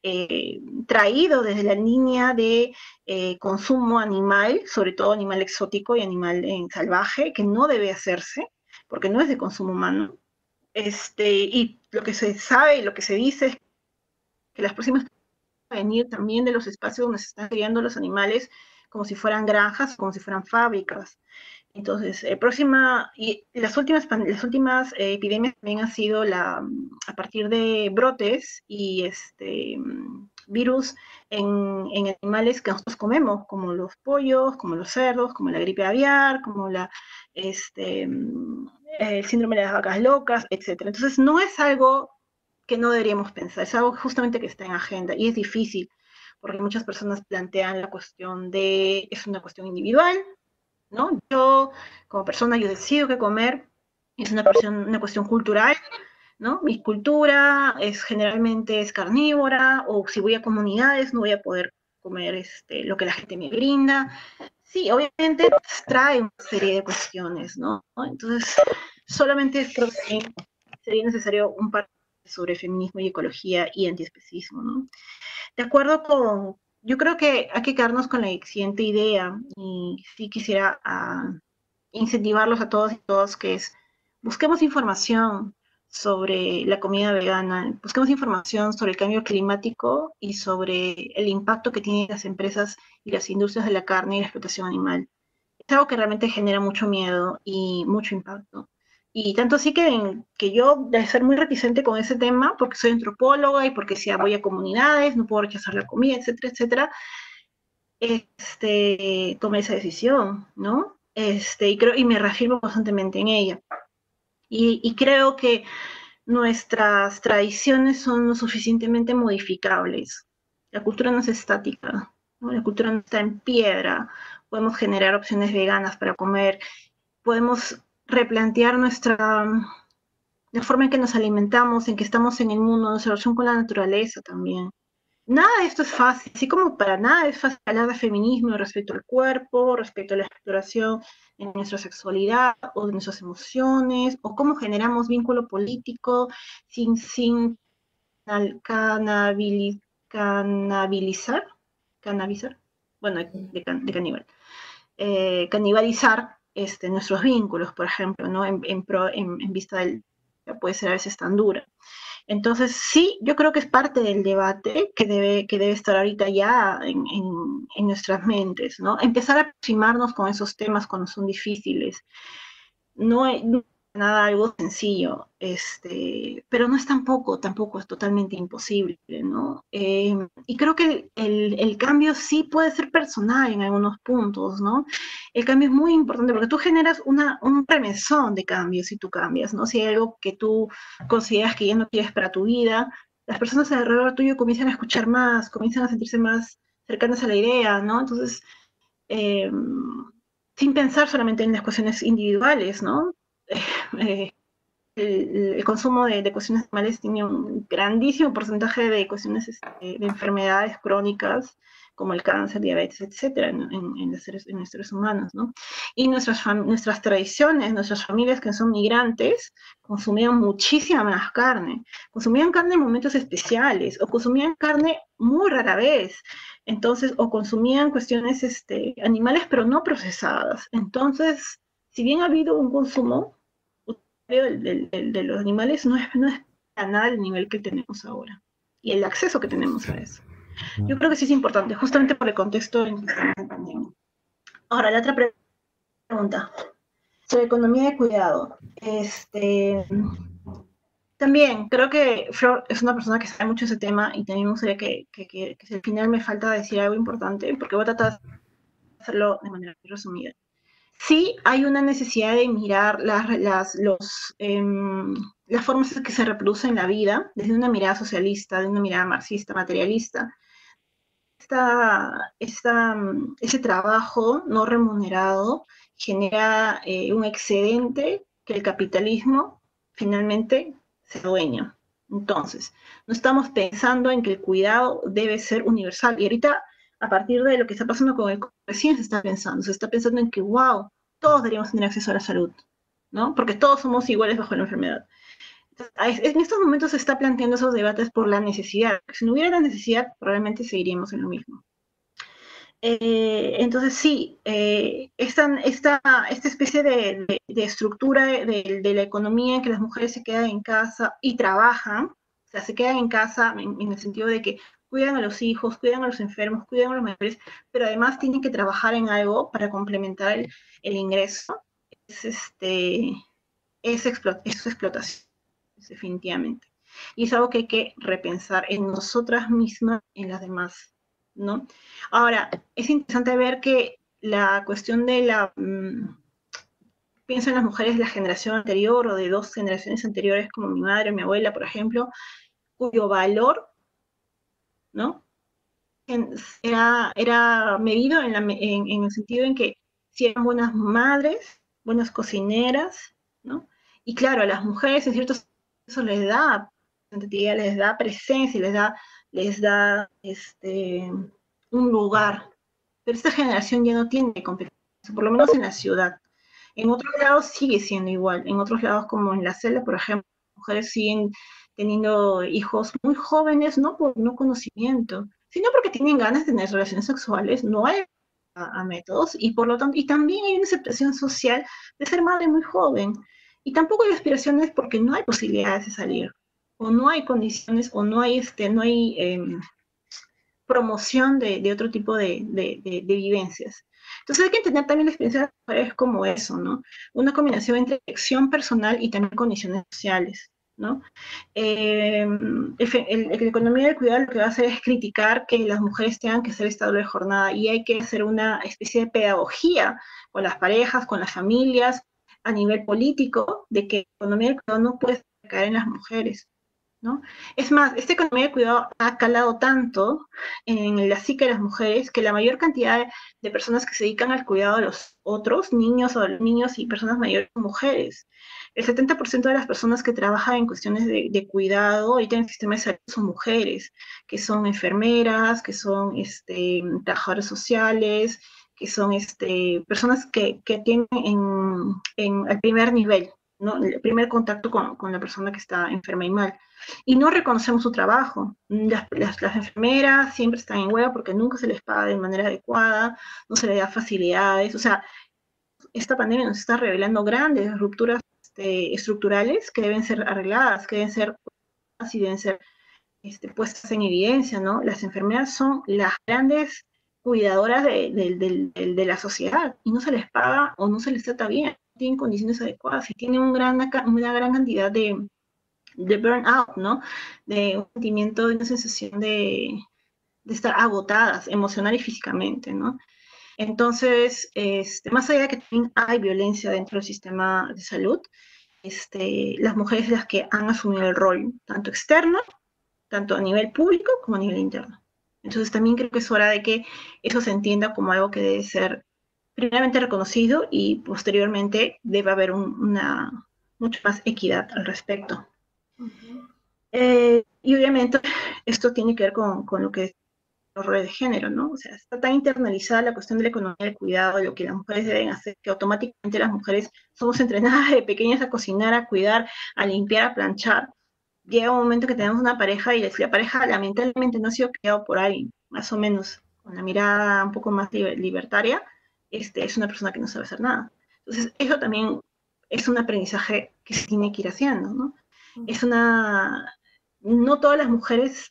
eh, traído desde la línea de eh, consumo animal, sobre todo animal exótico y animal eh, salvaje, que no debe hacerse, porque no es de consumo humano. Este, y lo que se sabe y lo que se dice es que las próximas van a venir también de los espacios donde se están criando los animales como si fueran granjas, como si fueran fábricas. Entonces, eh, próxima, y las últimas, las últimas eh, epidemias también han sido la, a partir de brotes y este, virus en, en animales que nosotros comemos, como los pollos, como los cerdos, como la gripe aviar, como la, este, el síndrome de las vacas locas, etcétera. Entonces, no es algo que no deberíamos pensar, es algo justamente que está en agenda y es difícil, porque muchas personas plantean la cuestión de, es una cuestión individual, ¿no? Yo, como persona, yo decido qué comer, es una cuestión, una cuestión cultural, ¿no? Mi cultura es generalmente es carnívora, o si voy a comunidades no voy a poder comer este, lo que la gente me brinda. Sí, obviamente trae una serie de cuestiones, ¿no? Entonces, solamente creo que sería necesario un par sobre feminismo y ecología y antiespecismo, ¿no? De acuerdo con, yo creo que hay que quedarnos con la siguiente idea, y sí quisiera uh, incentivarlos a todos y todas, que es, busquemos información sobre la comida vegana, busquemos información sobre el cambio climático y sobre el impacto que tienen las empresas y las industrias de la carne y la explotación animal. Es algo que realmente genera mucho miedo y mucho impacto. Y tanto así que, que yo, de ser muy reticente con ese tema, porque soy antropóloga y porque si voy a comunidades, no puedo rechazar la comida, etcétera, etcétera, este, tomé esa decisión, ¿no? Este, y, creo, y me reafirmo constantemente en ella. Y, y creo que nuestras tradiciones son lo suficientemente modificables. La cultura no es estática, ¿no? La cultura no está en piedra. Podemos generar opciones veganas para comer, podemos replantear nuestra, la forma en que nos alimentamos, en que estamos en el mundo, nuestra relación con la naturaleza también. Nada de esto es fácil, así como para nada es fácil hablar de feminismo respecto al cuerpo, respecto a la exploración en nuestra sexualidad o de nuestras emociones, o cómo generamos vínculo político sin, sin canabili, canabilizar, canabizar, bueno, de, can, de caníbal, eh, canibalizar este, nuestros vínculos, por ejemplo, ¿no? en, en, pro, en, en vista del, puede ser a veces tan dura. Entonces, sí, yo creo que es parte del debate que debe, que debe estar ahorita ya en, en, en nuestras mentes, ¿no? Empezar a aproximarnos con esos temas cuando son difíciles. No es nada algo sencillo, este, pero no es tampoco, tampoco es totalmente imposible, ¿no? Eh, y creo que el, el, el cambio sí puede ser personal en algunos puntos, ¿no? El cambio es muy importante porque tú generas una, un remesón de cambios si tú cambias, ¿no? Si hay algo que tú consideras que ya no quieres para tu vida, las personas alrededor tuyo comienzan a escuchar más, comienzan a sentirse más cercanas a la idea, ¿no? Entonces, eh, sin pensar solamente en las cuestiones individuales, ¿no? Eh, el, el, consumo de, de cuestiones animales tiene un grandísimo porcentaje de cuestiones este, de enfermedades crónicas, como el cáncer, diabetes, etcétera, en, en, en, los, seres, en los seres humanos, ¿no? Y nuestras, nuestras tradiciones, nuestras familias que son migrantes, consumían muchísima más carne, consumían carne en momentos especiales, o consumían carne muy rara vez, entonces, o consumían cuestiones este, animales, pero no procesadas. Entonces, si bien ha habido un consumo de, de, de, de los animales, no es, no es para nada el nivel que tenemos ahora, y el acceso que tenemos a eso. Yo creo que sí es importante, justamente por el contexto en que estamos en pandemia. Ahora, la otra pregunta, sobre economía de cuidado. Este, también creo que Flor es una persona que sabe mucho ese tema, y también me gustaría que, que, que, que al final me falta decir algo importante, porque voy a tratar de hacerlo de manera resumida. Sí hay una necesidad de mirar las, las, los, eh, las formas en que se reproducen la vida desde una mirada socialista, de una mirada marxista, materialista. Esta, esta, ese trabajo no remunerado genera eh, un excedente que el capitalismo finalmente se adueña. Entonces, no estamos pensando en que el cuidado debe ser universal. Y ahorita, a partir de lo que está pasando con el COVID, recién se está pensando, se está pensando en que, wow, todos deberíamos tener acceso a la salud, ¿no? Porque todos somos iguales bajo la enfermedad. En estos momentos se está planteando esos debates por la necesidad. Si no hubiera la necesidad, probablemente seguiríamos en lo mismo. Eh, entonces sí, eh, esta, esta, esta especie de, de, de estructura de, de, la economía en que las mujeres se quedan en casa y trabajan, o sea, se quedan en casa en, en el sentido de que cuidan a los hijos, cuidan a los enfermos, cuidan a los mayores, pero además tienen que trabajar en algo para complementar el, el ingreso, es, este, es, explot es explotación, definitivamente. Y es algo que hay que repensar en nosotras mismas y en las demás, ¿no? Ahora, es interesante ver que la cuestión de la, mmm, pienso en las mujeres de la generación anterior o de dos generaciones anteriores, como mi madre o mi abuela, por ejemplo, cuyo valor, ¿no? Era, era medido en, la, en, en el sentido en que si eran buenas madres, buenas cocineras, ¿no? Y claro, a las mujeres en ciertos eso les da les da presencia, les da, les da este, un lugar. Pero esta generación ya no tiene competencia, por lo menos en la ciudad. En otros lados sigue siendo igual. En otros lados, como en la selva, por ejemplo, mujeres siguen teniendo hijos muy jóvenes, no por no conocimiento, sino porque tienen ganas de tener relaciones sexuales, no hay a, a métodos, y por lo tanto, y también hay una aceptación social de ser madre muy joven. Y tampoco hay aspiraciones porque no hay posibilidades de salir, o no hay condiciones, o no hay, este, no hay eh, promoción de, de, otro tipo de, de, de, de vivencias. Entonces hay que entender también la experiencia de las mujeres como eso, ¿no? Una combinación entre elección personal y también condiciones sociales, ¿no? Eh, el, el, la economía del cuidado lo que va a hacer es criticar que las mujeres tengan que hacer esta doble jornada y hay que hacer una especie de pedagogía con las parejas, con las familias, a nivel político, de que la economía del cuidado no puede caer en las mujeres, ¿no? Es más, esta economía de cuidado ha calado tanto en la psique de las mujeres que la mayor cantidad de, de personas que se dedican al cuidado de los otros, niños o niños y personas mayores, son mujeres. El setenta por ciento de las personas que trabajan en cuestiones de, de cuidado ahorita en el sistema de salud son mujeres, que son enfermeras, que son este, trabajadoras sociales, que son este, personas que, que tienen en, en el primer nivel, ¿no? El primer contacto con, con la persona que está enferma y mal. Y no reconocemos su trabajo. Las, las, las enfermeras siempre están en huelga porque nunca se les paga de manera adecuada, no se les da facilidades. O sea, esta pandemia nos está revelando grandes rupturas este, estructurales que deben ser arregladas, que deben ser y deben ser este, puestas en evidencia, ¿no? Las enfermeras son las grandes cuidadoras de, de, de, de, de la sociedad y no se les paga o no se les trata bien, no tienen condiciones adecuadas y tienen un gran, una gran cantidad de, de burnout, ¿no? De un sentimiento, de una sensación de, de estar agotadas emocional y físicamente, ¿no? Entonces, este, más allá de que también hay violencia dentro del sistema de salud, este, las mujeres las que han asumido el rol, tanto externo, tanto a nivel público como a nivel interno. Entonces también creo que es hora de que eso se entienda como algo que debe ser primeramente reconocido y posteriormente debe haber un, una mucha más equidad al respecto. Uh-huh. eh, y obviamente esto tiene que ver con, con lo que es los roles de género, ¿no? O sea, está tan internalizada la cuestión de la economía del cuidado, de lo que las mujeres deben hacer, que automáticamente las mujeres somos entrenadas de pequeñas a cocinar, a cuidar, a limpiar, a planchar. Llega un momento que tenemos una pareja y la pareja lamentablemente no ha sido creado por alguien, más o menos, con la mirada un poco más libertaria, este, es una persona que no sabe hacer nada. Entonces, eso también es un aprendizaje que se tiene que ir haciendo, ¿no? Uh-huh. Es una... No todas las mujeres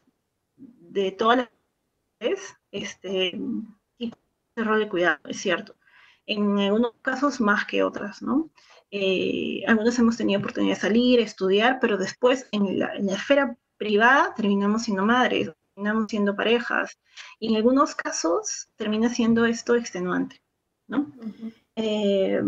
de todas las mujeres este, tienen ese rol de cuidado, es cierto. En algunos casos más que otras, ¿no? Eh, algunos hemos tenido oportunidad de salir, estudiar, pero después en la, en la esfera privada terminamos siendo madres, terminamos siendo parejas, y en algunos casos termina siendo esto extenuante, ¿no? Uh-huh. Eh,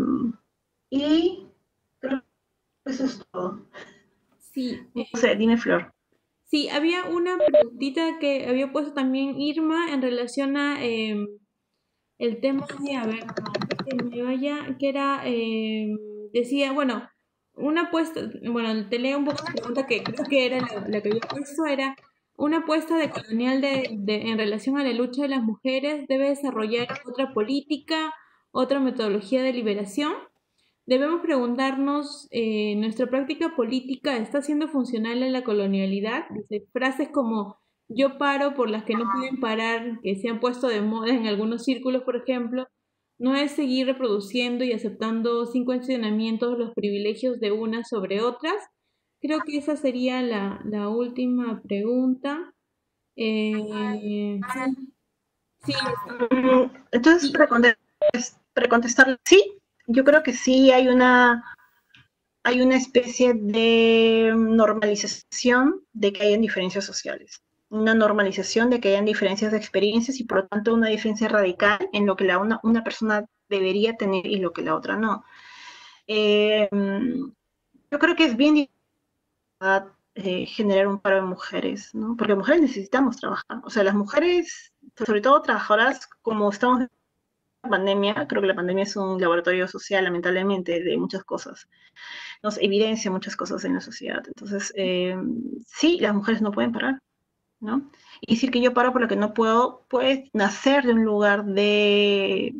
y creo que eso es todo. Sí. No sé, dime, Flor. Sí, había una preguntita que había puesto también Irma en relación a eh, el tema de, a ver, que me vaya, que era, eh, decía, bueno, una apuesta, bueno, te leo un poco la pregunta que creo que era la, la que había puesto, era, una apuesta de colonial de, de, en relación a la lucha de las mujeres debe desarrollar otra política, otra metodología de liberación. debemos preguntarnos, eh, ¿nuestra práctica política está siendo funcional a la colonialidad? Dice, frases como yo paro por las que no pueden parar, que se han puesto de moda en algunos círculos, por ejemplo, no es seguir reproduciendo y aceptando sin cuestionamientos los privilegios de unas sobre otras. Creo que esa sería la, la última pregunta. Eh, sí, sí, Mm, Entonces, para contestar, para contestar, sí, yo creo que sí hay una, hay una especie de normalización de que hayan diferencias sociales, una normalización de que hayan diferencias de experiencias y por lo tanto una diferencia radical en lo que la una, una persona debería tener y lo que la otra no. Eh, yo creo que es bien difícil eh, generar un paro de mujeres, ¿no? Porque mujeres necesitamos trabajar. O sea, las mujeres, sobre todo trabajadoras, como estamos en la pandemia, creo que la pandemia es un laboratorio social, lamentablemente, de muchas cosas. Nos evidencia muchas cosas en la sociedad. Entonces, eh, sí, las mujeres no pueden parar, ¿no? Y decir que yo paro por lo que no puedo, puede nacer de un lugar de,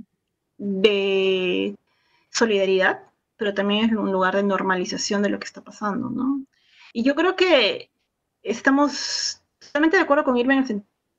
de solidaridad, pero también es un lugar de normalización de lo que está pasando, ¿no? Y yo creo que estamos totalmente de acuerdo con Irma en el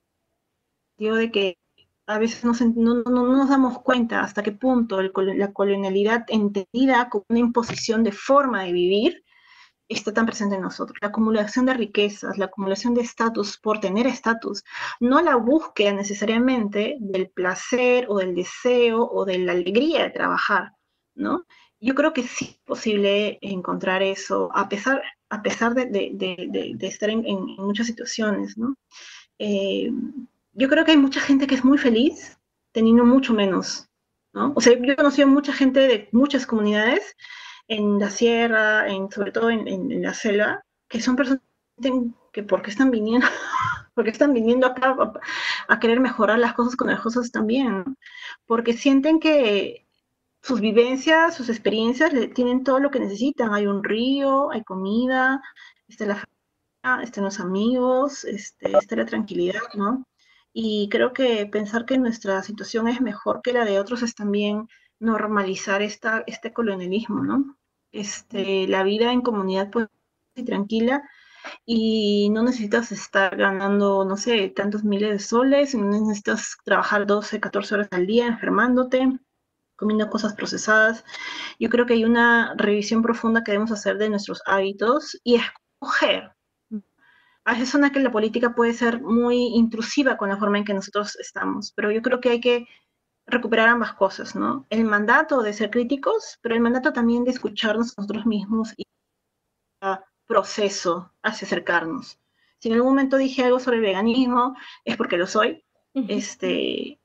sentido de que a veces no, no, no, no nos damos cuenta hasta qué punto el, la colonialidad entendida como una imposición de forma de vivir está tan presente en nosotros. La acumulación de riquezas, la acumulación de estatus por tener estatus, no la búsqueda necesariamente del placer o del deseo o de la alegría de trabajar, ¿no? Yo creo que sí es posible encontrar eso, a pesar, a pesar de, de, de, de estar en, en, muchas situaciones, ¿no? Eh, yo creo que hay mucha gente que es muy feliz teniendo mucho menos, ¿no? O sea, yo he conocido mucha gente de muchas comunidades en la sierra, en, sobre todo en, en, en la selva, que son personas que porque están viniendo, porque están viniendo acá a, a, querer mejorar las cosas con las cosas también, ¿no? Porque sienten que sus vivencias, sus experiencias le, tienen todo lo que necesitan. Hay un río, hay comida, está la familia, están los amigos, este, está la tranquilidad, ¿no? Y creo que pensar que nuestra situación es mejor que la de otros es también normalizar esta, este colonialismo, ¿no? Este, la vida en comunidad puede ser tranquila y no necesitas estar ganando, no sé, tantos miles de soles, no necesitas trabajar doce, catorce horas al día enfermándote, comiendo cosas procesadas. Yo creo que hay una revisión profunda que debemos hacer de nuestros hábitos y escoger. A veces suena que la política puede ser muy intrusiva con la forma en que nosotros estamos, pero yo creo que hay que recuperar ambas cosas, ¿no? El mandato de ser críticos, pero el mandato también de escucharnos a nosotros mismos y a proceso hacia acercarnos. Si en algún momento dije algo sobre el veganismo, es porque lo soy, uh-huh. este,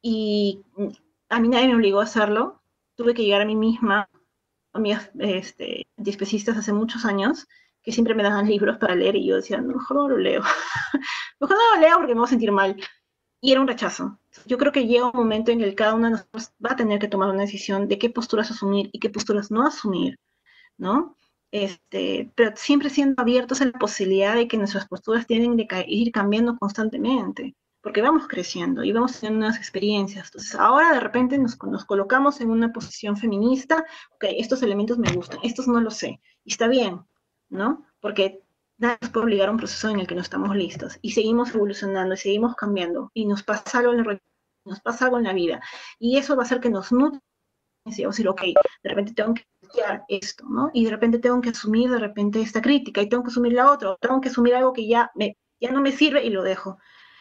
y a mí nadie me obligó a hacerlo, tuve que llegar a mí misma, a mis este, antiespecistas hace muchos años, que siempre me daban libros para leer y yo decía, no, mejor no lo leo, mejor no lo leo porque me voy a sentir mal. Y era un rechazo. Yo creo que llega un momento en el que cada uno de nosotros va a tener que tomar una decisión de qué posturas asumir y qué posturas no asumir, ¿no? Este, pero siempre siendo abiertos a la posibilidad de que nuestras posturas tienen de ir cambiando constantemente, porque vamos creciendo y vamos teniendo nuevas experiencias. Entonces, ahora de repente nos, nos colocamos en una posición feminista, ok, estos elementos me gustan, estos no los sé, y está bien, ¿no? Porque nada nos puede obligar a un proceso en el que no estamos listos, y seguimos evolucionando, y seguimos cambiando, y nos pasa algo en la, nos pasa algo en la vida, y eso va a hacer que nos nutre, y decir, ok, de repente tengo que esto, ¿no? Y de repente tengo que asumir de repente esta crítica y tengo que asumir la otra, o tengo que asumir algo que ya, me, ya no me sirve y lo dejo.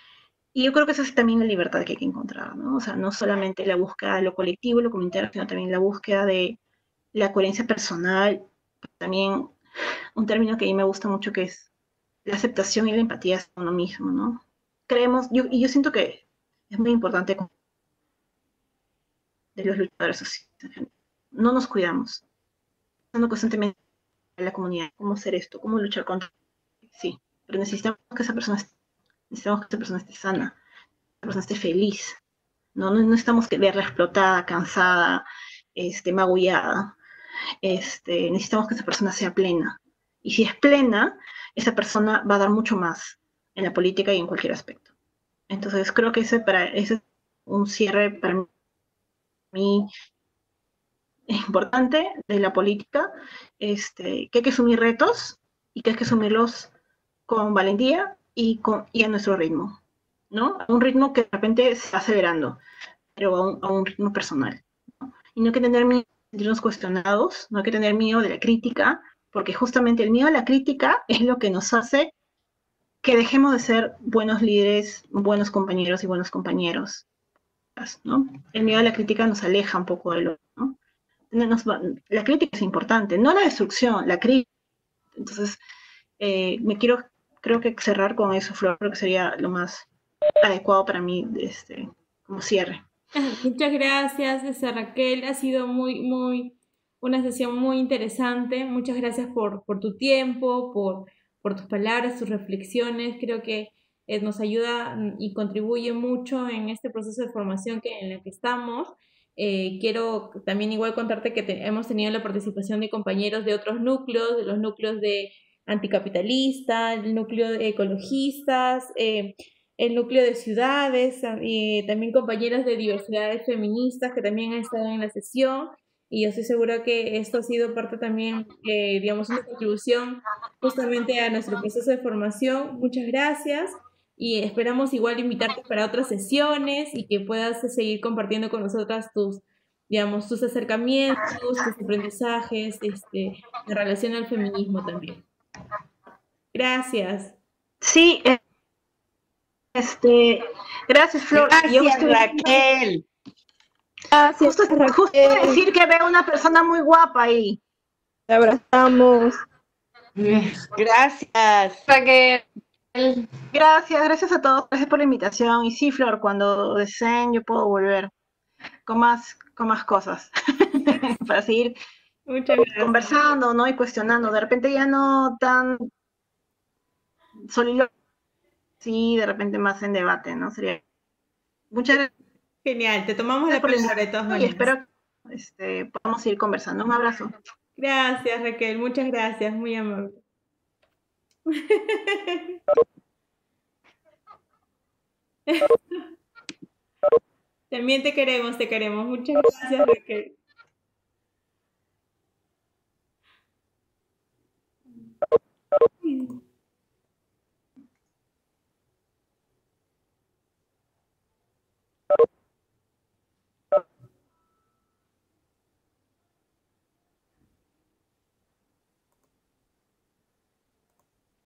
Y yo creo que esa es también la libertad que hay que encontrar, ¿no? O sea, no solamente la búsqueda de lo colectivo, lo comunitario, sino también la búsqueda de la coherencia personal, también un término que a mí me gusta mucho que es la aceptación y la empatía hacia uno mismo, ¿no? Creemos, yo, y yo siento que es muy importante de los luchadores sociales, no nos cuidamos, pensando constantemente en la comunidad, cómo hacer esto, cómo luchar contra, sí, pero necesitamos que esa persona esté, necesitamos que esa persona esté sana, que esa persona esté feliz, no, no, no necesitamos que verla explotada, cansada, este, magullada, este, necesitamos que esa persona sea plena, y si es plena, esa persona va a dar mucho más en la política y en cualquier aspecto. Entonces creo que ese, para, ese es un cierre para mí importante de la política, este, que hay que asumir retos y que hay que asumirlos con valentía y, con, y a nuestro ritmo, ¿no? A un ritmo que de repente se va acelerando, pero a un, a un ritmo personal, ¿no? Y no hay que tener miedo de sentirnos cuestionados, no hay que tener miedo de la crítica, porque justamente el miedo a la crítica es lo que nos hace que dejemos de ser buenos líderes, buenos compañeros y buenos compañeros, ¿no? El miedo a la crítica nos aleja un poco de lo, ¿no? Nos va, la crítica es importante, no la destrucción, la crítica. Entonces, eh, me quiero, creo que cerrar con eso, Flor, creo que sería lo más adecuado para mí, este, como cierre. Muchas gracias, este, Raquel. Ha sido muy, muy, una sesión muy interesante. Muchas gracias por, por tu tiempo, por, por tus palabras, tus reflexiones. Creo que eh, nos ayuda y contribuye mucho en este proceso de formación que, en el que estamos. Eh, quiero también igual contarte que te, hemos tenido la participación de compañeros de otros núcleos, de los núcleos de anticapitalista, el núcleo de ecologistas, eh, el núcleo de ciudades, y también compañeras de diversidades feministas que también han estado en la sesión, y yo estoy segura que esto ha sido parte también, eh, digamos, una contribución justamente a nuestro proceso de formación. Muchas gracias y esperamos igual invitarte para otras sesiones y que puedas seguir compartiendo con nosotras tus, digamos, tus acercamientos, tus aprendizajes, este, en relación al feminismo también. Gracias. Sí, eh, este, gracias, Flor. Gracias, Yo estoy... Raquel. Gracias, Justo, Raquel. justo decir que veo una persona muy guapa ahí. Te abrazamos. Gracias. Raquel. Gracias, gracias a todos, gracias por la invitación. Y sí, Flor, cuando deseen yo puedo volver con más, con más cosas para seguir Muchas gracias. conversando, ¿no? Y cuestionando. De repente ya no tan soliloquio, sí, de repente más en debate, ¿no? Sería... Muchas gracias. Genial, te tomamos la palabra de todas maneras. Y espero que este, podamos seguir conversando. Un abrazo. Gracias, Raquel, muchas gracias, muy amable. También te queremos, te queremos. Muchas gracias, Raquel.